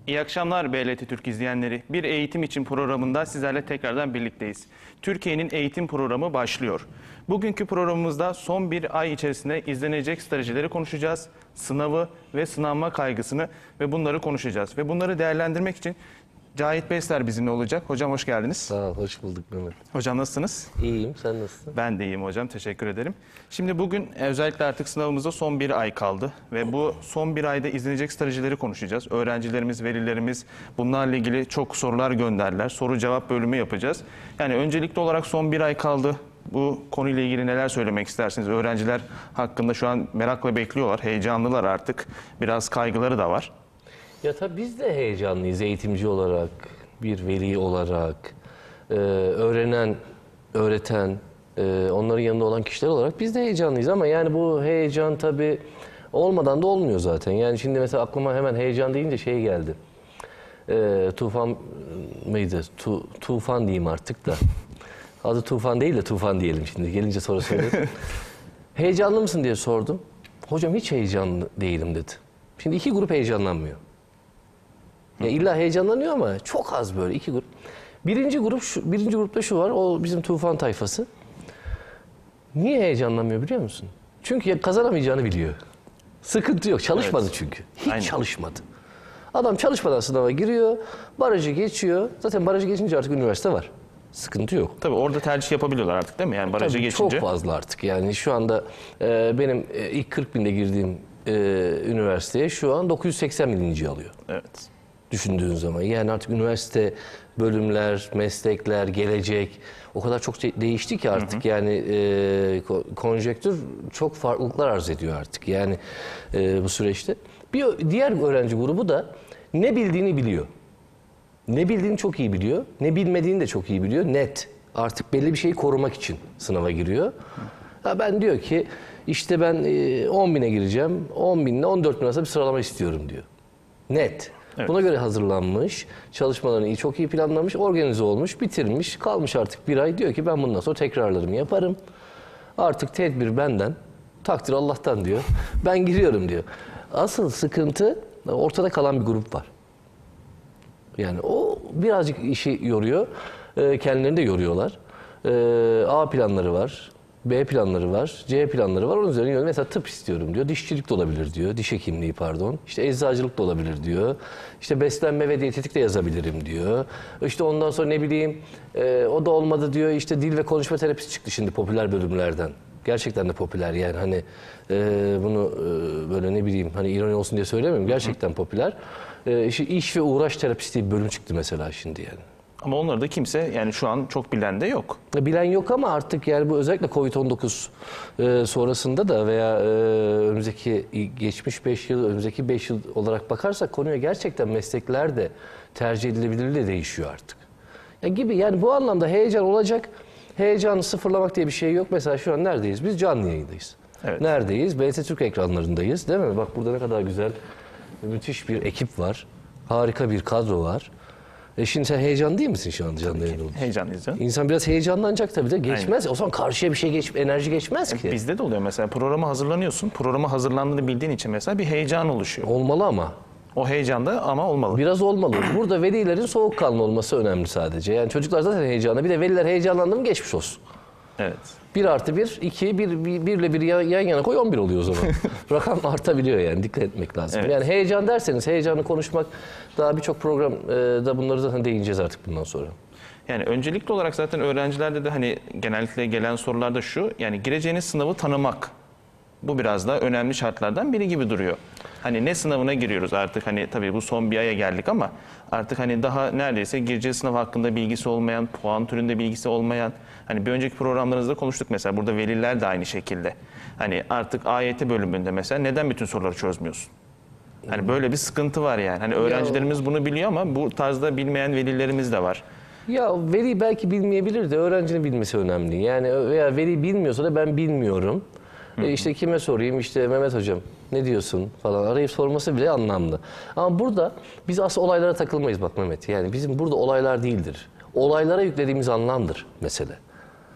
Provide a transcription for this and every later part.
İyi akşamlar BLT Türk izleyenleri. Bir eğitim için programında sizlerle tekrardan birlikteyiz. Türkiye'nin eğitim programı başlıyor. Bugünkü programımızda son bir ay içerisinde izlenecek stratejileri konuşacağız. Sınavı ve sınanma kaygısını ve bunları konuşacağız. Ve bunları değerlendirmek için Cahit Besler bizimle olacak. Hocam hoş geldiniz. Sağ ol, hoş bulduk Mehmet. Hocam nasılsınız? İyiyim, sen nasılsın? Ben de iyiyim hocam, teşekkür ederim. Şimdi bugün özellikle artık sınavımızda son bir ay kaldı. Ve bu son bir ayda izlenecek stratejileri konuşacağız. Öğrencilerimiz, velilerimiz bunlarla ilgili çok sorular gönderdiler. Soru cevap bölümü yapacağız. Yani öncelikli olarak son bir ay kaldı. Bu konuyla ilgili neler söylemek istersiniz? Öğrenciler hakkında şu an merakla bekliyorlar, heyecanlılar artık. Biraz kaygıları da var. Ya tabii biz de heyecanlıyız eğitimci olarak, bir veli olarak, öğrenen, öğreten, onların yanında olan kişiler olarak biz de heyecanlıyız. Ama yani bu heyecan tabii olmadan da olmuyor zaten. Yani şimdi mesela aklıma hemen heyecan deyince şey geldi. Tufan mıydı? Tufan diyeyim artık da. Adı Tufan değil de Tufan diyelim şimdi. Gelince sonra söyledim. Heyecanlı mısın diye sordum. Hocam hiç heyecanlı değilim dedi. Şimdi iki grup heyecanlanmıyor. Ya illa heyecanlanıyor ama çok az böyle iki grup. Birinci grupta şu var, o bizim Tufan tayfası. Niye heyecanlanmıyor biliyor musun? Çünkü kazanamayacağını biliyor. Sıkıntı yok, çalışmadı evet. Çünkü. Hiç aynen. Çalışmadı. Adam çalışmadan sınava giriyor, barajı geçiyor. Zaten barajı geçince artık üniversite var. Sıkıntı yok. Tabii orada tercih yapabiliyorlar artık değil mi? Yani barajı tabii geçince. Çok fazla artık. Yani şu anda benim ilk 40 binde girdiğim üniversiteye şu an 980 bininci alıyor. Evet. Düşündüğün zaman yani artık üniversite bölümler, meslekler, gelecek o kadar çok değişti ki artık yani konjektür çok farklılıklar arz ediyor artık yani bu süreçte. Bir diğer öğrenci grubu da ne bildiğini biliyor. Ne bildiğini çok iyi biliyor, ne bilmediğini de çok iyi biliyor. Net. Artık belli bir şeyi korumak için sınava giriyor. Ha ben diyor ki işte ben 10 bine gireceğim, 10 binle 14 bin arasında bir sıralama istiyorum diyor. Net. Evet. Buna göre hazırlanmış, çalışmalarını çok iyi planlamış, organize olmuş, bitirmiş, kalmış artık bir ay. Diyor ki ben bundan sonra tekrarlarımı yaparım. Artık tedbir benden, takdir Allah'tan diyor. Ben giriyorum diyor. Asıl sıkıntı ortada kalan bir grup var. Yani o birazcık işi yoruyor, kendilerini de yoruyorlar. A planları var. B planları var, C planları var. Onun üzerine mesela tıp istiyorum diyor. Dişçilik de olabilir diyor. Diş hekimliği pardon. İşte eczacılık da olabilir diyor. İşte beslenme ve diyetetik de yazabilirim diyor. İşte ondan sonra ne bileyim o da olmadı diyor. İşte dil ve konuşma terapisi çıktı şimdi popüler bölümlerden. Gerçekten de popüler yani hani bunu böyle ne bileyim hani ironi olsun diye söylemiyorum. Gerçekten popüler. İşte iş ve uğraş terapisi diye bir bölüm çıktı mesela şimdi yani. Ama onları da kimse yani şu an çok bilen de yok. Bilen yok ama artık yani bu özellikle Covid-19 sonrasında da veya önümüzdeki geçmiş 5 yıl, önümüzdeki 5 yıl olarak bakarsak konuya gerçekten meslekler de tercih edilebilirliği de değişiyor artık. Ya gibi yani bu anlamda heyecan olacak. Heyecanı sıfırlamak diye bir şey yok. Mesela şu an neredeyiz? Biz canlı yayındayız. Evet. Neredeyiz? BLT Türk ekranlarındayız değil mi? Bak burada ne kadar güzel, müthiş bir ekip var. Harika bir kadro var. Şimdi sen heyecan değil misin şu an canlı yayında? Heyecanlıyız canım. İnsan biraz heyecanlanacak tabii de geçmez. Aynen. O zaman karşıya bir şey enerji geçmez ki. Bizde de oluyor mesela programa hazırlanıyorsun. Programa hazırlandığını bildiğin için mesela bir heyecan oluşuyor. Olmalı ama. O heyecan da ama olmalı. Biraz olmalı. Burada velilerin soğukkanlı olması önemli sadece. Yani çocuklar zaten heyecanlı. Bir de veliler heyecanlandı mı geçmiş olsun. Evet. 1+1, 2, 1 ile 1 yan yana koy 11 oluyor o zaman. Rakam artabiliyor yani dikkat etmek lazım. Evet. Yani heyecan derseniz heyecanı konuşmak daha birçok programda bunları zaten değineceğiz artık bundan sonra. Yani öncelikli olarak zaten öğrencilerde de hani genellikle gelen sorularda şu yani gireceğiniz sınavı tanımak. Bu biraz da önemli şartlardan biri gibi duruyor. Hani ne sınavına giriyoruz artık hani tabii bu son bir aya geldik ama artık hani daha neredeyse gireceği sınav hakkında bilgisi olmayan, puan türünde bilgisi olmayan hani bir önceki programlarımızda konuştuk mesela burada veliler de aynı şekilde. Hani artık AYT bölümünde mesela neden bütün soruları çözmüyorsun? Hani böyle bir sıkıntı var yani. Hani öğrencilerimiz bunu biliyor ama bu tarzda bilmeyen velilerimiz de var. Ya veli belki bilmeyebilir de öğrencinin bilmesi önemli. Yani veya veli bilmiyorsa da ben bilmiyorum. İşte kime sorayım işte Mehmet hocam ne diyorsun falan arayıp sorması bile anlamlı. Ama burada biz aslında olaylara takılmayız bak Mehmet. Yani bizim burada olaylar değildir. Olaylara yüklediğimiz anlamdır mesele.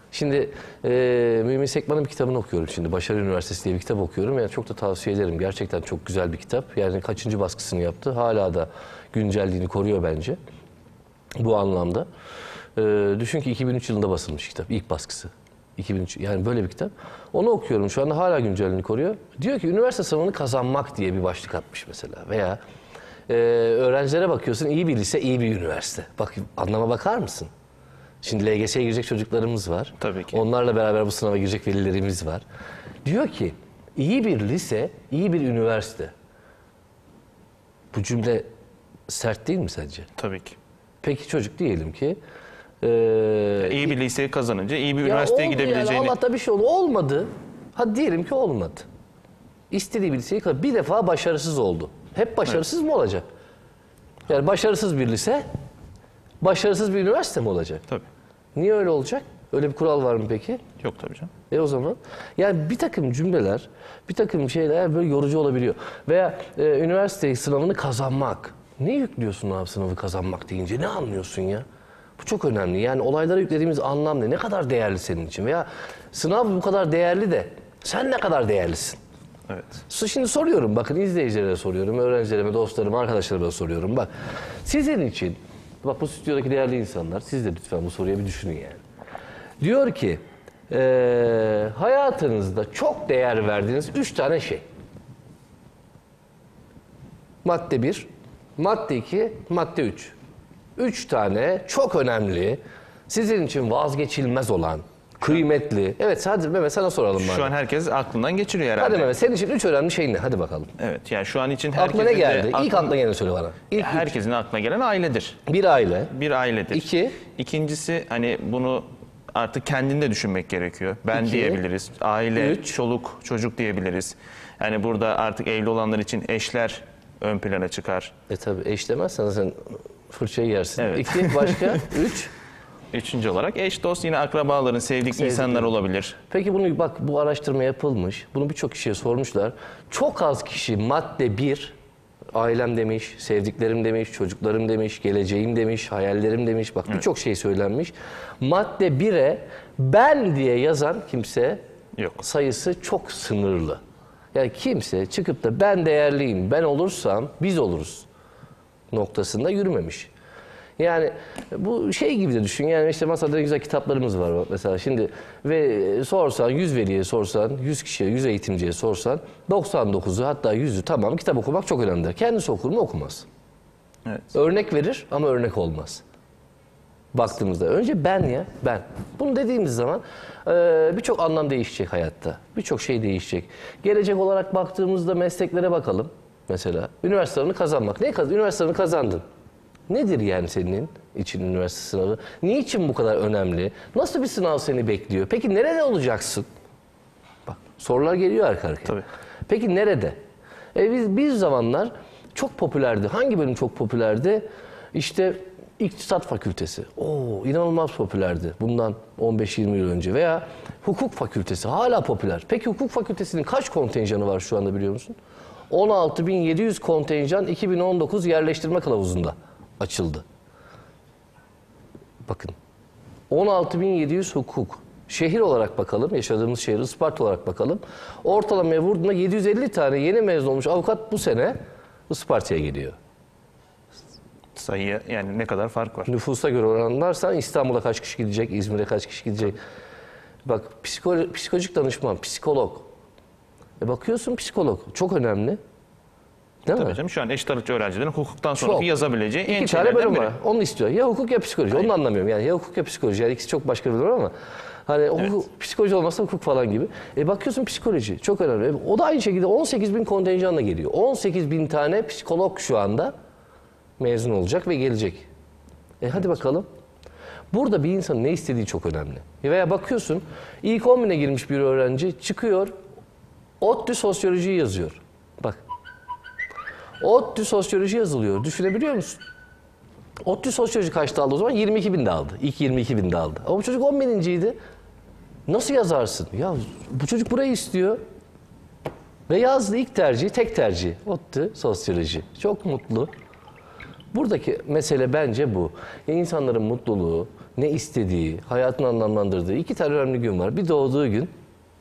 Şimdi Mümin Sekman'ın bir kitabını okuyorum şimdi. Başarı Üniversitesi diye bir kitap okuyorum. Yani çok da tavsiye ederim. Gerçekten çok güzel bir kitap. Yani kaçıncı baskısını yaptı. Hala da güncelliğini koruyor bence. Bu anlamda. Düşün ki 2003 yılında basılmış kitap. İlk baskısı. 2003. Yani böyle bir kitap. Onu okuyorum. Şu anda hala güncelliğini koruyor. Diyor ki üniversite sınavını kazanmak diye bir başlık atmış mesela. Veya öğrencilere bakıyorsun, iyi bir lise, iyi bir üniversite. Bak, anlama bakar mısın? Şimdi LGS'ye girecek çocuklarımız var. Tabii ki. Onlarla beraber bu sınava girecek velilerimiz var. Diyor ki iyi bir lise, iyi bir üniversite. Bu cümle sert değil mi sence? Tabii ki. Peki çocuk diyelim ki İyi bir liseyi kazanınca iyi bir ya üniversiteye oldu gidebileceğini... Yani Allah'ta bir şey oldu. Olmadı. Hadi diyelim ki olmadı. İstediği bir liseyi bir defa başarısız oldu. Hep başarısız mı olacak? Yani başarısız bir lise, başarısız bir üniversite mi olacak? Tabii. Niye öyle olacak? Öyle bir kural var mı peki? Yok tabii canım. O zaman yani bir takım cümleler, bir takım şeyler böyle yorucu olabiliyor. Veya üniversite sınavını kazanmak. Ne yüklüyorsun abi sınavı kazanmak deyince? Ne anlıyorsun ya? Bu çok önemli. Yani olaylara yüklediğimiz anlam ne? Ne kadar değerli senin için? Veya sınav bu kadar değerli de sen ne kadar değerlisin? Evet. Şimdi soruyorum, bakın izleyicilere soruyorum, öğrencilerime, dostlarıma, arkadaşlarıma soruyorum. Bak sizin için, bak bu stüdyodaki değerli insanlar, siz de lütfen bu soruya bir düşünün yani. Diyor ki hayatınızda çok değer verdiğiniz 3 tane şey. Madde 1, madde 2, madde 3. 3 tane çok önemli, sizin için vazgeçilmez olan, kıymetli. Evet sadece Mehmet sana soralım. Şu an herkes aklından geçiriyor herhalde. Hadi Mehmet, senin için 3 önemli şey ne? Hadi bakalım. Evet, yani şu an için Aklına herkesin ne geldi? de İlk aklına geleni söyle bana. İlk herkesin aklına gelen ailedir. bir aile. Bir ailedir. 2. İkincisi hani bunu artık kendinde düşünmek gerekiyor. Ben 2. diyebiliriz. Aile, 3. çoluk, çocuk diyebiliriz. Yani burada artık evli olanlar için eşler ön plana çıkar. Tabii eş demezsen sen fırçayı yersin. Evet. 2 başka? 3. Üçüncü olarak eş, dost, yine akrabaların, sevdik insanlar olabilir. Peki bunu bak, bu araştırma yapılmış. Bunu birçok kişiye sormuşlar. Çok az kişi madde 1, ailem demiş, sevdiklerim demiş, çocuklarım demiş, geleceğim demiş, hayallerim demiş. Bak birçok şey söylenmiş. Madde 1'e ben diye yazan kimse Yok. sayısı çok sınırlı. Yani kimse çıkıp da ben değerliyim, ben olursam biz oluruz noktasında yürümemiş. Yani bu şey gibi de düşün. Yani işte masada ne güzel kitaplarımız var mesela şimdi ve sorsan 100 veliye sorsan, 100 kişiye, 100 eğitimciye sorsan 99'u hatta 100'ü tamam kitap okumak çok önemlidir. Kendisi okur mu? Okumaz. Evet. Örnek verir ama örnek olmaz. Baktığımızda önce ben. Bunu dediğimiz zaman birçok anlam değişecek hayatta. Birçok şey değişecek. Gelecek olarak baktığımızda mesleklere bakalım. Mesela üniversitelerini kazanmak. Üniversitelerini kazandın. Nedir yani senin için üniversite sınavı? Niçin bu kadar önemli? Nasıl bir sınav seni bekliyor? Peki nerede olacaksın? Bak sorular geliyor arka arkaya. Tabii. Peki nerede? Biz bir zamanlar çok popülerdi. Hangi bölüm çok popülerdi? İşte İktisat Fakültesi. Oo, inanılmaz popülerdi. Bundan 15-20 yıl önce. Veya Hukuk Fakültesi hala popüler. Peki Hukuk Fakültesi'nin kaç kontenjanı var şu anda biliyor musun? 16.700 kontenjan 2019 yerleştirme kılavuzunda açıldı. Bakın. 16.700 hukuk. Şehir olarak bakalım, yaşadığımız şehir Isparta olarak bakalım. Ortalamaya vurduğunda 750 tane yeni mezun olmuş avukat bu sene Isparta'ya geliyor. Sayıya yani ne kadar fark var? Nüfusa göre oranlarsan İstanbul'a kaç kişi gidecek, İzmir'e kaç kişi gidecek. Bak psikolojik danışman, psikolog. Bakıyorsun psikolog çok önemli. Değil Tabii mi? canım, şu an eşit ağırlıkçı öğrencilerin hukuktan sonraki Çok. yazabileceği en 2 tane şeylerden bölüm biri. var. Onu istiyor. Ya hukuk ya psikoloji. Onu anlamıyorum. Yani ya hukuk ya psikoloji. Yani ikisi çok başka bölümler ama hani hukuk, psikoloji olmazsa hukuk falan gibi. Bakıyorsun psikoloji çok önemli. O da aynı şekilde 18.000 kontenjanla geliyor. 18.000 tane psikolog şu anda mezun olacak ve gelecek. Hadi bakalım. Burada bir insanın ne istediği çok önemli. Veya bakıyorsun ilk 10.000'e girmiş bir öğrenci çıkıyor ODTÜ sosyolojiyi yazıyor. Bak. ODTÜ sosyoloji yazılıyor. Düşünebiliyor musun? ODTÜ sosyoloji kaçta aldı o zaman? 22.000'de aldı. İlk 22.000'de aldı. Ama bu çocuk 10.000'inciydi. Nasıl yazarsın? Ya bu çocuk burayı istiyor. Ve yazdı ilk tercih, tek tercih. ODTÜ sosyoloji. Çok mutlu. Buradaki mesele bence bu. Ya insanların mutluluğu, ne istediği, hayatını anlamlandırdığı 2 tane önemli gün var. Bir doğduğu gün,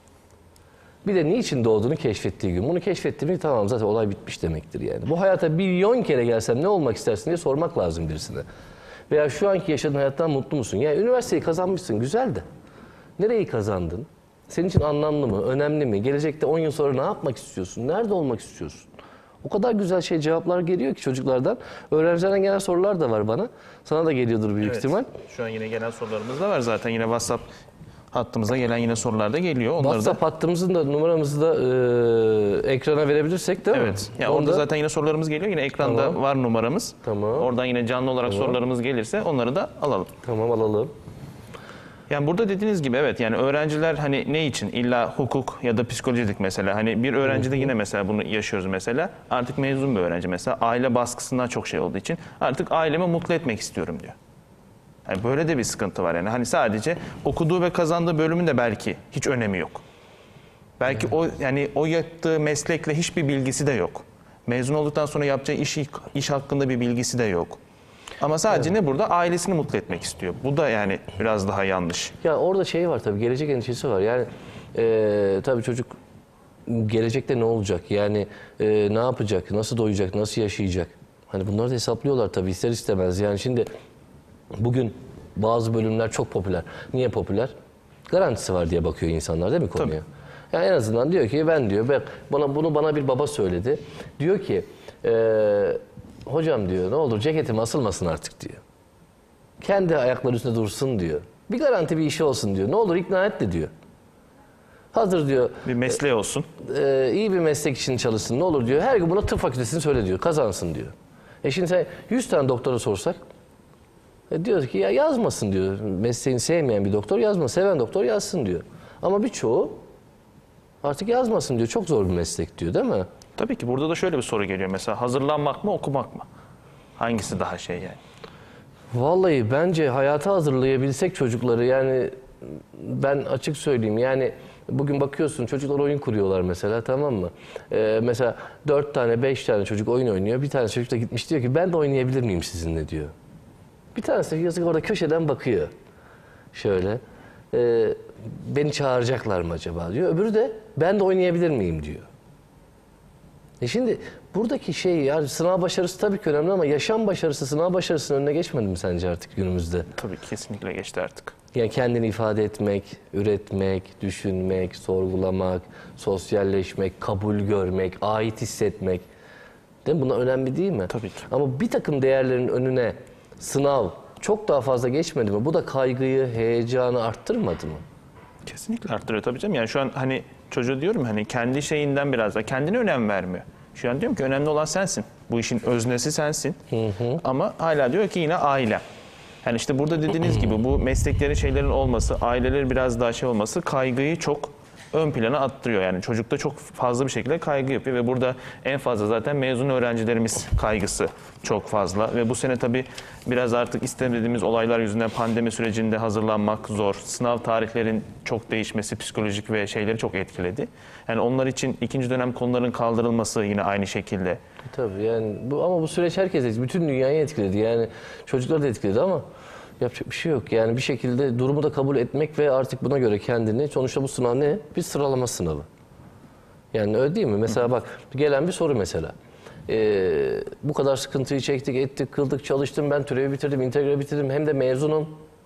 bir de niçin doğduğunu keşfettiği gün. Bunu keşfettiğim gün tamam zaten olay bitmiş demektir yani. Bu hayata milyon kere gelsem ne olmak istersin diye sormak lazım birisine. Veya şu anki yaşadığın hayattan mutlu musun? Yani üniversiteyi kazanmışsın güzel de. Nereyi kazandın? Senin için anlamlı mı, önemli mi? Gelecekte 10 yıl sonra ne yapmak istiyorsun? Nerede olmak istiyorsun? O kadar güzel cevaplar geliyor ki çocuklardan. Öğrencilerden gelen sorular da var bana. Sana da geliyordur büyük ihtimal. Şu an yine gelen sorularımız da var zaten. Yine WhatsApp hattımıza gelen yine sorular da geliyor. Onları WhatsApp hattımızın da numaramızı da ekrana verebilirsek değil mi? Evet. Ya orada zaten yine sorularımız geliyor. Yine ekranda var numaramız. Tamam. Oradan yine canlı olarak sorularımız gelirse onları da alalım. Tamam alalım. Yani burada dediğiniz gibi evet yani öğrenciler hani ne için illa hukuk ya da psikolojidik mesela hani bir öğrencide yine mesela bunu yaşıyoruz mesela artık mezun bir öğrenci mesela aile baskısından çok şey olduğu için artık ailemi mutlu etmek istiyorum diyor. Yani böyle de bir sıkıntı var yani hani sadece okuduğu ve kazandığı bölümün de belki hiç önemi yok. Belki o yani o yaptığı meslekle hiçbir bilgisi de yok. Mezun olduktan sonra yapacağı iş hakkında bir bilgisi de yok. Ama sadece ne burada? Ailesini mutlu etmek istiyor. Bu da yani biraz daha yanlış. Ya orada şey var tabii, gelecek endişesi var. Yani tabii çocuk gelecekte ne olacak? Yani ne yapacak? Nasıl doyacak? Nasıl yaşayacak? Hani bunları da hesaplıyorlar tabii ister istemez. Yani şimdi bugün bazı bölümler çok popüler. Niye popüler? Garantisi var diye bakıyor insanlar değil mi konuya? Tabii. Yani en azından diyor ki ben diyor bana bir baba söyledi. Diyor ki hocam diyor ne olur ceketim asılmasın artık diyor. Kendi ayakları üstünde dursun diyor. Bir garanti bir işi olsun diyor. Ne olur ikna et de diyor. Hazır diyor. Bir mesleği olsun. İyi bir meslek için çalışsın ne olur diyor. Her gün buna tıp fakültesini söyle diyor. Kazansın diyor. Şimdi sen 100 tane doktora sorsak diyor ki ya yazmasın diyor. Mesleğini sevmeyen bir doktor yazmasın. Seven doktor yazsın diyor. Ama birçoğu artık yazmasın diyor. Çok zor bir meslek diyor değil mi? Tabii ki burada da şöyle bir soru geliyor mesela hazırlanmak mı okumak mı? Hangisi daha şey yani? Vallahi bence hayata hazırlayabilsek çocukları yani ben açık söyleyeyim yani bugün bakıyorsun çocuklar oyun kuruyorlar mesela tamam mı? Mesela 4 tane 5 tane çocuk oyun oynuyor. Bir tane çocuk da gitmiş diyor ki ben de oynayabilir miyim sizinle diyor. Bir tanesi yazık orada köşeden bakıyor. Şöyle beni çağıracaklar mı acaba diyor. Öbürü de ben de oynayabilir miyim diyor. Şimdi buradaki şey yani sınav başarısı tabii ki önemli ama yaşam başarısı sınav başarısının önüne geçmedi mi sence artık günümüzde? Tabii kesinlikle geçti artık. Yani kendini ifade etmek, üretmek, düşünmek, sorgulamak, sosyalleşmek, kabul görmek, ait hissetmek. Değil mi? Bunlar önemli değil mi? Tabii ki. Ama bir takım değerlerin önüne sınav çok daha fazla geçmedi mi? Bu da kaygıyı, heyecanı arttırmadı mı? Kesinlikle arttırıyor tabii canım. Yani şu an hani çocuğa diyorum hani kendi şeyinden biraz da kendine önem vermiyor. Şu an diyorum ki önemli olan sensin. Bu işin öznesi sensin. Ama hala diyor ki yine aile. Yani işte burada dediğiniz gibi bu mesleklerin şeylerin olması, aileleri biraz daha şey olması kaygıyı çok ön plana attırıyor. Yani çocukta çok fazla bir şekilde kaygı yapıyor ve burada en fazla zaten mezun öğrencilerimiz kaygısı çok fazla. Ve bu sene tabii biraz artık istemediğimiz olaylar yüzünden pandemi sürecinde hazırlanmak zor. Sınav tarihlerin çok değişmesi psikolojik ve şeyleri çok etkiledi. Yani onlar için ikinci dönem konuların kaldırılması yine aynı şekilde. Tabii yani ama bu süreç herkese, bütün dünyayı etkiledi. Yani çocukları da etkiledi ama yapacak bir şey yok. Yani bir şekilde durumu da kabul etmek ve artık buna göre kendini, sonuçta bu sınav ne? Bir sıralama sınavı. Yani öyle değil mi? Mesela bak gelen bir soru mesela. Bu kadar sıkıntıyı çektik, ettik, kıldık, çalıştım. Ben türevi bitirdim, integre bitirdim. Hem de mezunum.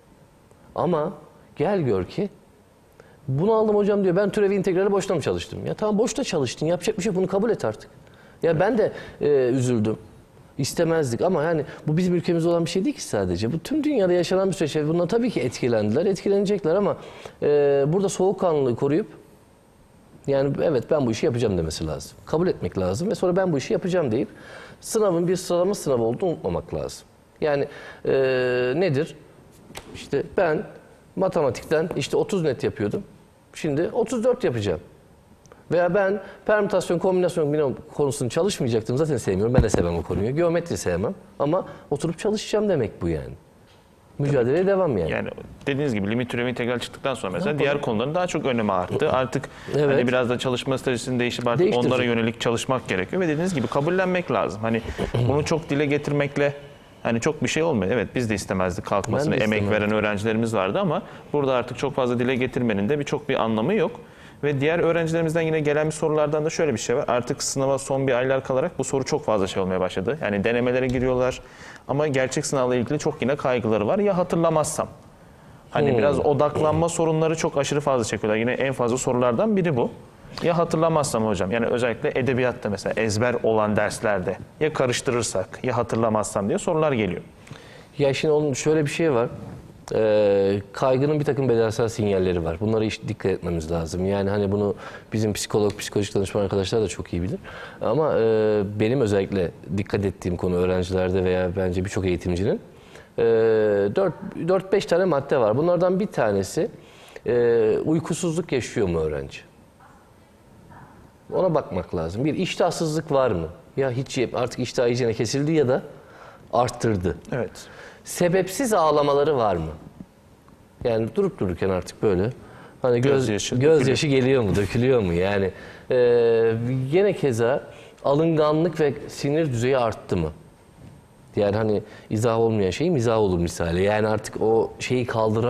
Ama gel gör ki bunu aldım hocam diyor. Ben türevi integrali boşta mı çalıştım? Ya tamam boşta çalıştın. Yapacak bir şey yok. Bunu kabul et artık. Ya ben de üzüldüm. İstemezdik ama yani bu bizim ülkemizde olan bir şey değil ki sadece. Bu tüm dünyada yaşanan bir süreç. Bundan tabii ki etkilendiler, etkilenecekler ama burada soğukkanlılığı koruyup yani evet ben bu işi yapacağım demesi lazım. Kabul etmek lazım ve sonra ben bu işi yapacağım deyip sınavın bir sıralama sınavı olduğunu unutmamak lazım. Yani nedir? İşte ben matematikten işte 30 net yapıyordum. Şimdi 34 yapacağım. Veya ben permütasyon, kombinasyon binom konusunu çalışmayacaktım. Zaten sevmiyorum. Ben de sevmem o konuyu. Geometri sevmem. Ama oturup çalışacağım demek bu yani. Mücadeleye devam yani. Yani dediğiniz gibi limit türevi integral çıktıktan sonra mesela diğer konuların daha çok önemi arttı. Artık Evet. hani biraz da çalışma stratejisini değişip artık onlara yönelik çalışmak gerekiyor ve dediğiniz gibi kabullenmek lazım. Hani bunu çok dile getirmekle Hani çok bir şey olmuyor. Evet, biz de istemezdik kalkmasını, Ben de emek istemezdim. veren öğrencilerimiz vardı ama burada artık çok fazla dile getirmenin de bir anlamı yok. Ve diğer öğrencilerimizden yine gelen bir sorulardan da şöyle bir şey var. Artık sınava son bir aylar kalarak bu soru çok fazla şey olmaya başladı. Yani denemelere giriyorlar ama gerçek sınavla ilgili çok yine kaygıları var. Ya hatırlamazsam? Hani biraz odaklanma sorunları çok aşırı fazla çekiyorlar. Yine en fazla sorulardan biri bu. Ya hatırlamazsam hocam, yani özellikle edebiyatta mesela ezber olan derslerde ya karıştırırsak ya hatırlamazsam diye sorular geliyor. Ya şimdi onun şöyle bir şey var. Kaygının bir takım bedensel sinyalleri var. Bunlara hiç dikkat etmemiz lazım. Yani hani bunu bizim psikolojik danışman arkadaşlar da çok iyi bilir. Ama benim özellikle dikkat ettiğim konu öğrencilerde veya bence birçok eğitimcinin 4-5 tane madde var. Bunlardan bir tanesi uykusuzluk yaşıyor mu öğrenci? Ona bakmak lazım. Bir, iştahsızlık var mı? Ya hiç artık iştah iyicene kesildi ya da arttırdı. Evet. Sebepsiz ağlamaları var mı? Yani durup dururken artık böyle hani Gözyaşı gözyaşı geliyor mu, dökülüyor mu? Yani gene keza alınganlık ve sinir düzeyi arttı mı? Yani hani izah olmayan şey mizah olur misali. Yani artık o şeyi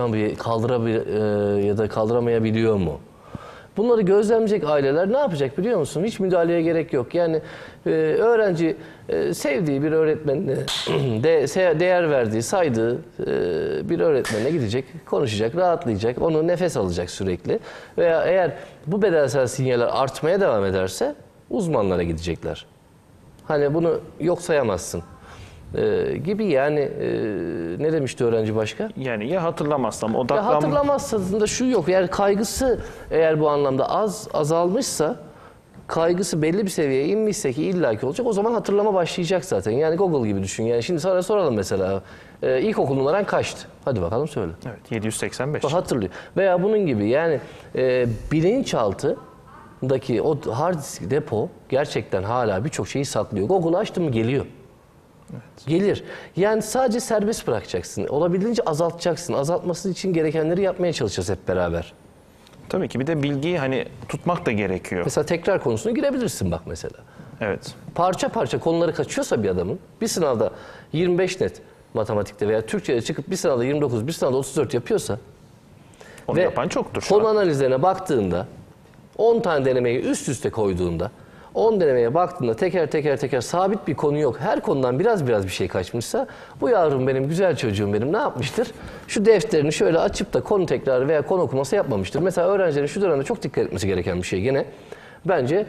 ya da kaldıramayabiliyor mu? Bunları gözlemleyecek aileler ne yapacak biliyor musun? Hiç müdahaleye gerek yok. Yani öğrenci sevdiği bir öğretmenine, değer verdiği, saydığı bir öğretmenine gidecek, konuşacak, rahatlayacak, onu nefes alacak sürekli. Veya eğer bu bedensel sinyaller artmaya devam ederse uzmanlara gidecekler. Hani bunu yok sayamazsın. Gibi yani ne demişti öğrenci başka? Yani ya hatırlamazsam, Ya hatırlamazsın da şu yok. Yani kaygısı eğer bu anlamda azalmışsa, kaygısı belli bir seviyeye inmişse ki illaki olacak, o zaman hatırlama başlayacak zaten. Yani Google gibi düşün. Yani şimdi sana soralım mesela ilkokul numaran kaçtı? Hadi bakalım söyle. Evet, 785. Bak hatırlıyor. Veya bunun gibi yani bilinçaltındaki o hard disk depo gerçekten hala birçok şeyi saklıyor. Google açtın mı geliyor. Evet. Gelir. Yani sadece serbest bırakacaksın. Olabildiğince azaltacaksın. Azaltması için gerekenleri yapmaya çalışacağız hep beraber. Tabii ki bir de bilgiyi hani tutmak da gerekiyor. Mesela tekrar konusuna girebilirsin bak mesela. Evet. Parça parça konuları kaçıyorsa bir adamın bir sınavda 25 net matematikte veya Türkçe'de çıkıp bir sınavda 29, bir sınavda 34 yapıyorsa Onu ve yapan çoktur şu konu an. analizlerine baktığında 10 tane denemeyi üst üste koyduğunda 10 denemeye baktığında teker sabit bir konu yok. Her konudan biraz bir şey kaçmışsa bu yavrum benim, güzel çocuğum benim ne yapmıştır? Şu defterini şöyle açıp da konu tekrarı veya konu okuması yapmamıştır. Mesela öğrencilerin şu dönemde çok dikkat etmesi gereken bir şey gene. Bence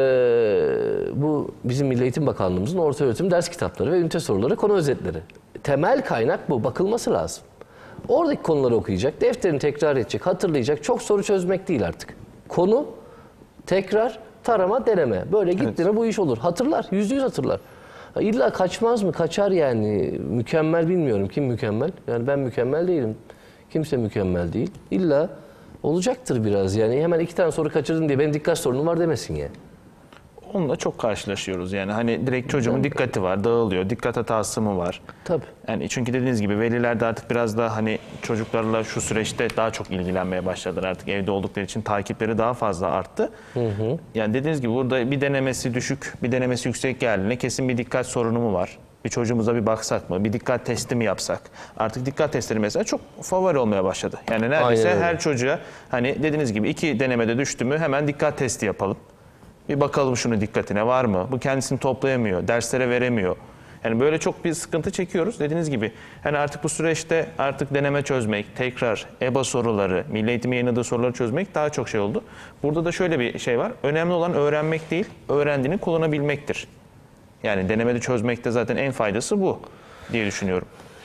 bu bizim Milli Eğitim Bakanlığımızın orta öğretim ders kitapları ve ünite soruları, konu özetleri. Temel kaynak bu. Bakılması lazım. Oradaki konuları okuyacak, defterini tekrar edecek, hatırlayacak. Çok soru çözmek değil artık. Konu, tekrar, tarama, deneme. Böyle gitti mi bu iş olur. Hatırlar, %100 hatırlar. İlla kaçmaz mı? Kaçar yani. Mükemmel bilmiyorum. Kim mükemmel? Yani ben mükemmel değilim. Kimse mükemmel değil. İlla olacaktır biraz yani. Hemen 2 tane soru kaçırdın diye benim dikkat sorunum var demesin yani. Onunla çok karşılaşıyoruz yani. Hani direkt çocuğumun dikkati var, dağılıyor. Dikkat hatası mı var? Tabii. Yani çünkü dediğiniz gibi veliler de artık biraz daha hani çocuklarla şu süreçte daha çok ilgilenmeye başladılar. Artık evde oldukları için takipleri daha fazla arttı. Yani dediğiniz gibi burada bir denemesi düşük, bir denemesi yüksek geldiğinde kesin bir dikkat sorunu mu var? Bir çocuğumuza bir baksak mı? Bir dikkat testi mi yapsak? Artık dikkat testleri mesela çok favori olmaya başladı. Yani neredeyse Aynen öyle. her çocuğa hani dediğiniz gibi 2 denemede düştü mü hemen dikkat testi yapalım. Bir bakalım şunu dikkatine var mı? Bu kendisini toplayamıyor, derslere veremiyor. Yani böyle çok bir sıkıntı çekiyoruz. Dediğiniz gibi hani artık bu süreçte artık deneme çözmek, tekrar EBA soruları, Milli Eğitim'in yayınladığı soruları çözmek daha çok şey oldu. Burada da şöyle bir şey var. Önemli olan öğrenmek değil, öğrendiğini kullanabilmektir. Yani denemede çözmekte zaten en faydası bu diye düşünüyorum.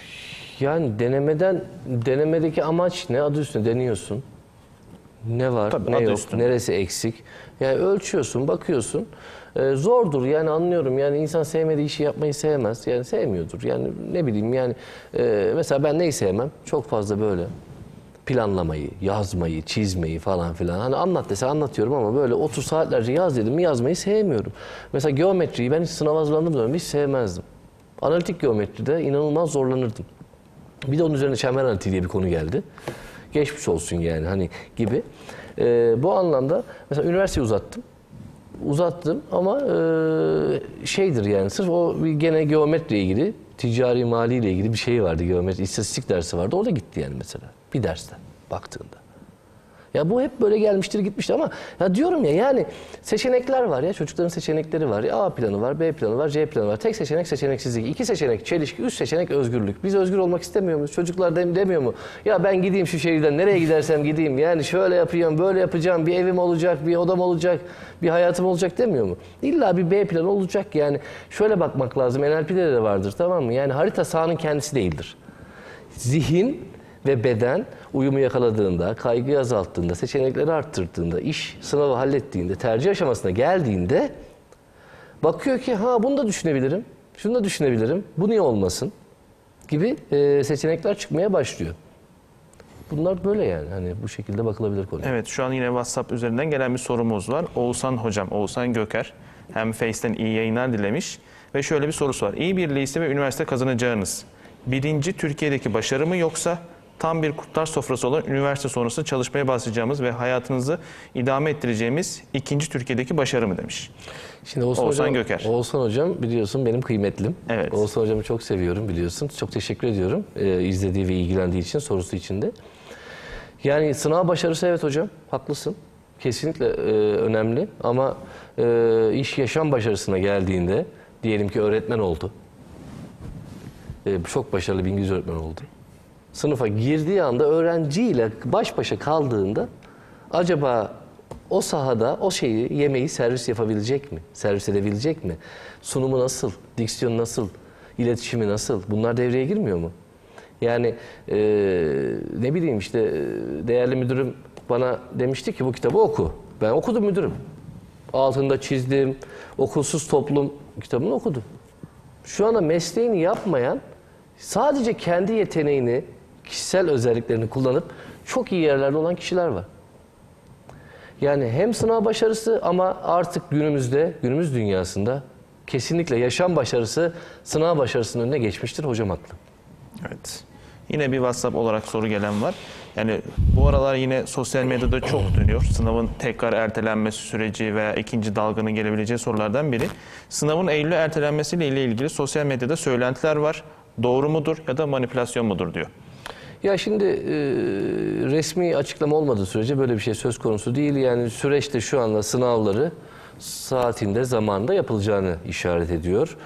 Yani denemedeki amaç ne? Adı üstünde deniyorsun. Ne var, Tabii, ne adı yok, üstünde. neresi eksik. Yani ölçüyorsun, bakıyorsun. Zordur yani anlıyorum. Yani insan sevmediği işi yapmayı sevmez. Yani sevmiyordur. Yani ne bileyim yani mesela ben neyi sevmem? Çok fazla böyle planlamayı, yazmayı, çizmeyi falan filan. Hani anlat dese anlatıyorum ama böyle 30 saatlerce yaz dedim mi yazmayı sevmiyorum. Mesela geometriyi ben hiç sınava hazırlandığım zaman hiç sevmezdim. Analitik geometride inanılmaz zorlanırdım. Bir de onun üzerine çember analitiği diye bir konu geldi. Geçmiş olsun yani hani gibi. Bu anlamda mesela üniversiteyi uzattım ama şeydir yani sırf o gene geometriyle ilgili ticari mali ile ilgili bir şey vardı, geometri, istatistik dersi vardı. Orada gitti yani mesela. Bir dersten baktığında. Ya bu hep böyle gelmiştir gitmiştir ama ya diyorum ya, yani seçenekler var ya, çocukların seçenekleri var. Ya A planı var, B planı var, C planı var. Tek seçenek seçeneksizlik. 2 seçenek çelişki, 3 seçenek özgürlük. Biz özgür olmak istemiyor muyuz? Çocuklar demiyor mu? Ya ben gideyim şu şehirden, nereye gidersem gideyim. Yani şöyle yapacağım, böyle yapacağım. Bir evim olacak, bir odam olacak, bir hayatım olacak demiyor mu? İlla bir B planı olacak yani. Şöyle bakmak lazım. NLP'de de vardır, tamam mı? Yani harita sahanın kendisi değildir. Zihin ve beden uyumu yakaladığında, kaygıyı azalttığında, seçenekleri arttırdığında, iş sınavı hallettiğinde, tercih aşamasına geldiğinde bakıyor ki ha bunu da düşünebilirim, şunu da düşünebilirim, bu niye olmasın gibi seçenekler çıkmaya başlıyor. Bunlar böyle yani. Hani bu şekilde bakılabilir konuya. Evet, şu an yine WhatsApp üzerinden gelen bir sorumuz var. Oğuzhan hocam, Oğuzhan Göker hem Face'ten iyi yayınlar dilemiş ve şöyle bir sorusu var. İyi bir lise ve üniversite kazanacağınız birinci Türkiye'deki başarı mı, yoksa tam bir kurtlar sofrası olan üniversite sonrası çalışmaya başlayacağımız ve hayatınızı idame ettireceğimiz ikinci Türkiye'deki başarı mı demiş. Şimdi Oğuzhan Göker. Oğuzhan hocam biliyorsun benim kıymetlim. Evet. Oğuzhan hocamı çok seviyorum biliyorsun. Çok teşekkür ediyorum izlediği ve ilgilendiği için, sorusu için de. Yani sınav başarısı, evet hocam haklısın. Kesinlikle önemli ama iş yaşam başarısına geldiğinde, diyelim ki öğretmen oldu. Çok başarılı bir İngiliz öğretmen oldu. Sınıfa girdiği anda öğrenciyle baş başa kaldığında acaba o sahada o şeyi, yemeği servis yapabilecek mi? Servis edebilecek mi? Sunumu nasıl? Diksiyonu nasıl? İletişimi nasıl? Bunlar devreye girmiyor mu? Yani ne bileyim işte değerli müdürüm bana demişti ki bu kitabı oku. Ben okudum müdürüm. Altında çizdim. Okulsuz Toplum kitabını okudum. Şu anda mesleğini yapmayan, sadece kendi yeteneğini, kişisel özelliklerini kullanıp çok iyi yerlerde olan kişiler var. Yani hem sınav başarısı ama artık günümüzde, günümüz dünyasında kesinlikle yaşam başarısı sınav başarısının önüne geçmiştir. Hocam haklı. Evet. Yine bir WhatsApp olarak soru gelen var. Yani bu aralar yine sosyal medyada çok dönüyor. Sınavın tekrar ertelenmesi süreci veya ikinci dalganın gelebileceği sorulardan biri. Sınavın Eylül'e ertelenmesiyle ilgili sosyal medyada söylentiler var. Doğru mudur ya da manipülasyon mudur diyor. Ya şimdi resmi açıklama olmadığı sürece böyle bir şey söz konusu değil. Yani süreçte şu anda sınavları saatinde, zamanında yapılacağını işaret ediyor.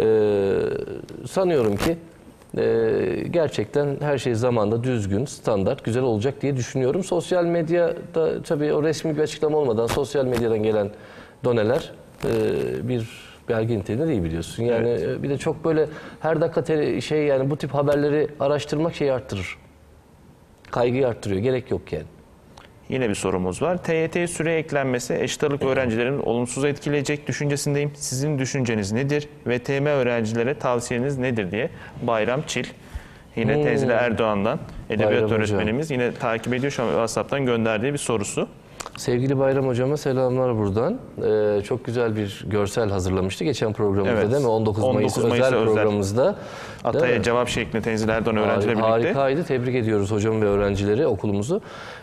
Sanıyorum ki gerçekten her şey zamanında düzgün, standart, güzel olacak diye düşünüyorum. Sosyal medyada tabii o resmi bir açıklama olmadan sosyal medyadan gelen doneler bir belge niteliğinde değil biliyorsun. Yani evet. Bir de çok böyle her dakika yani bu tip haberleri araştırmak şeyi arttırır. Kaygıyı arttırıyor. Gerek yok yani. Yine bir sorumuz var. TYT süre eklenmesi eşit ağırlık öğrencilerin olumsuz etkileyecek düşüncesindeyim. Sizin düşünceniz nedir? VTM öğrencilere tavsiyeniz nedir diye Bayram Çil. Yine Tenzile Erdoğan'dan edebiyat Bayram öğretmenimiz yine takip ediyor şu an WhatsApp'tan gönderdiği bir sorusu. Sevgili Bayram hocama selamlar buradan. Çok güzel bir görsel hazırlamıştı geçen programımızda, evet. değil mi? 19 Mayıs özel programımızda. Atay'a cevap şeklinde Tenzile Erdoğan öğrenciyle birlikte. Harikaydı. Tebrik ediyoruz hocam ve öğrencileri, okulumuzu.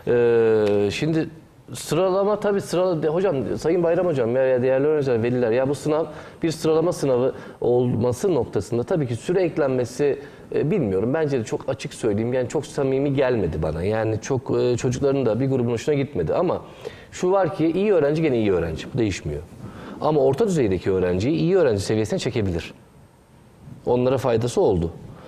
Şimdi sıralama tabii hocam, Sayın Bayram hocam ya değerli öğrenciler, veliler, ya bu sınav bir sıralama sınavı olması noktasında tabii ki süre eklenmesi bilmiyorum. Bence de çok açık söyleyeyim. Yani çok samimi gelmedi bana. Yani çok çocukların da bir grubun hoşuna gitmedi ama şu var ki iyi öğrenci gene iyi öğrenci. Bu değişmiyor. Ama orta düzeydeki öğrenciyi iyi öğrenci seviyesine çekebilir. Onlara faydası oldu.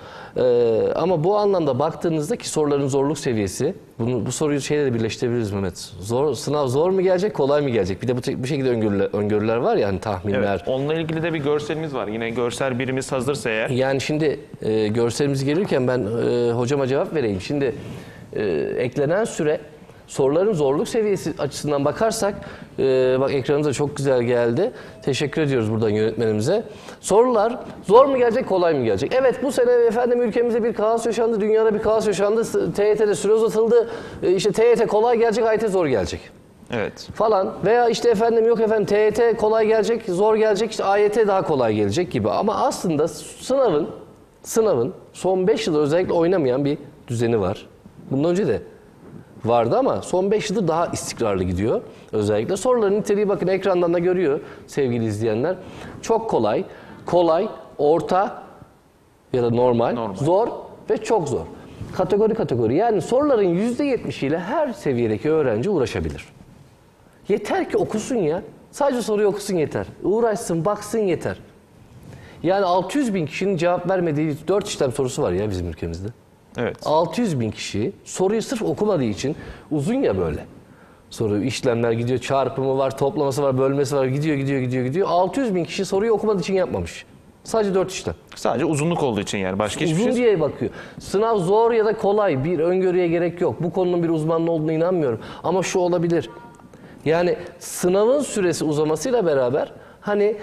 Ama bu anlamda baktığınızda ki soruların zorluk seviyesi, bu soruyu şeyle de birleştirebiliriz Mehmet. Sınav zor mu gelecek, kolay mı gelecek? Bir de bu şekilde öngörüler var ya, hani tahminler. Evet, onunla ilgili de bir görselimiz var. Yine görsel birimiz hazırsa eğer. Yani şimdi görselimiz gelirken ben hocama cevap vereyim. Şimdi eklenen süre, soruların zorluk seviyesi açısından bakarsak, bak ekranımıza çok güzel geldi. Teşekkür ediyoruz buradan yönetmenimize. Sorular zor mu gelecek, kolay mı gelecek? Evet, bu sene efendim ülkemizde bir kaos yaşandı, dünyada bir kaos yaşandı. TYT'de süre uzatıldı. İşte TYT kolay gelecek, AYT zor gelecek. Evet. Falan veya işte efendim yok efendim TYT kolay gelecek, zor gelecek, işte AYT daha kolay gelecek gibi. Ama aslında sınavın son 5 yılda özellikle oynamayan bir düzeni var. Bundan önce de vardı ama son 5 yıldır daha istikrarlı gidiyor. Özellikle soruların niteliği bakın ekrandan da görüyor sevgili izleyenler. Çok kolay, orta, ya da normal, zor ve çok zor. Kategori. Yani soruların %70'iyle her seviyedeki öğrenci uğraşabilir. Yeter ki okusun ya. Sadece soruyu okusun yeter. Uğraşsın, baksın yeter. Yani 600 bin kişinin cevap vermediği 4 işlem sorusu var ya bizim ülkemizde. Evet. 600 bin kişi soruyu sırf okumadığı için uzun ya böyle. Soru işlemler gidiyor, çarpımı var, toplaması var, bölmesi var, gidiyor. 600 bin kişi soruyu okumadığı için yapmamış. Sadece 4 işlem. Sadece uzunluk olduğu için yani başka hiçbir Uzun şey. diye bakıyor. Sınav zor ya da kolay, bir öngörüye gerek yok. Bu konunun bir uzmanlığı olduğuna inanmıyorum. Ama şu olabilir. Yani sınavın süresi uzamasıyla beraber hani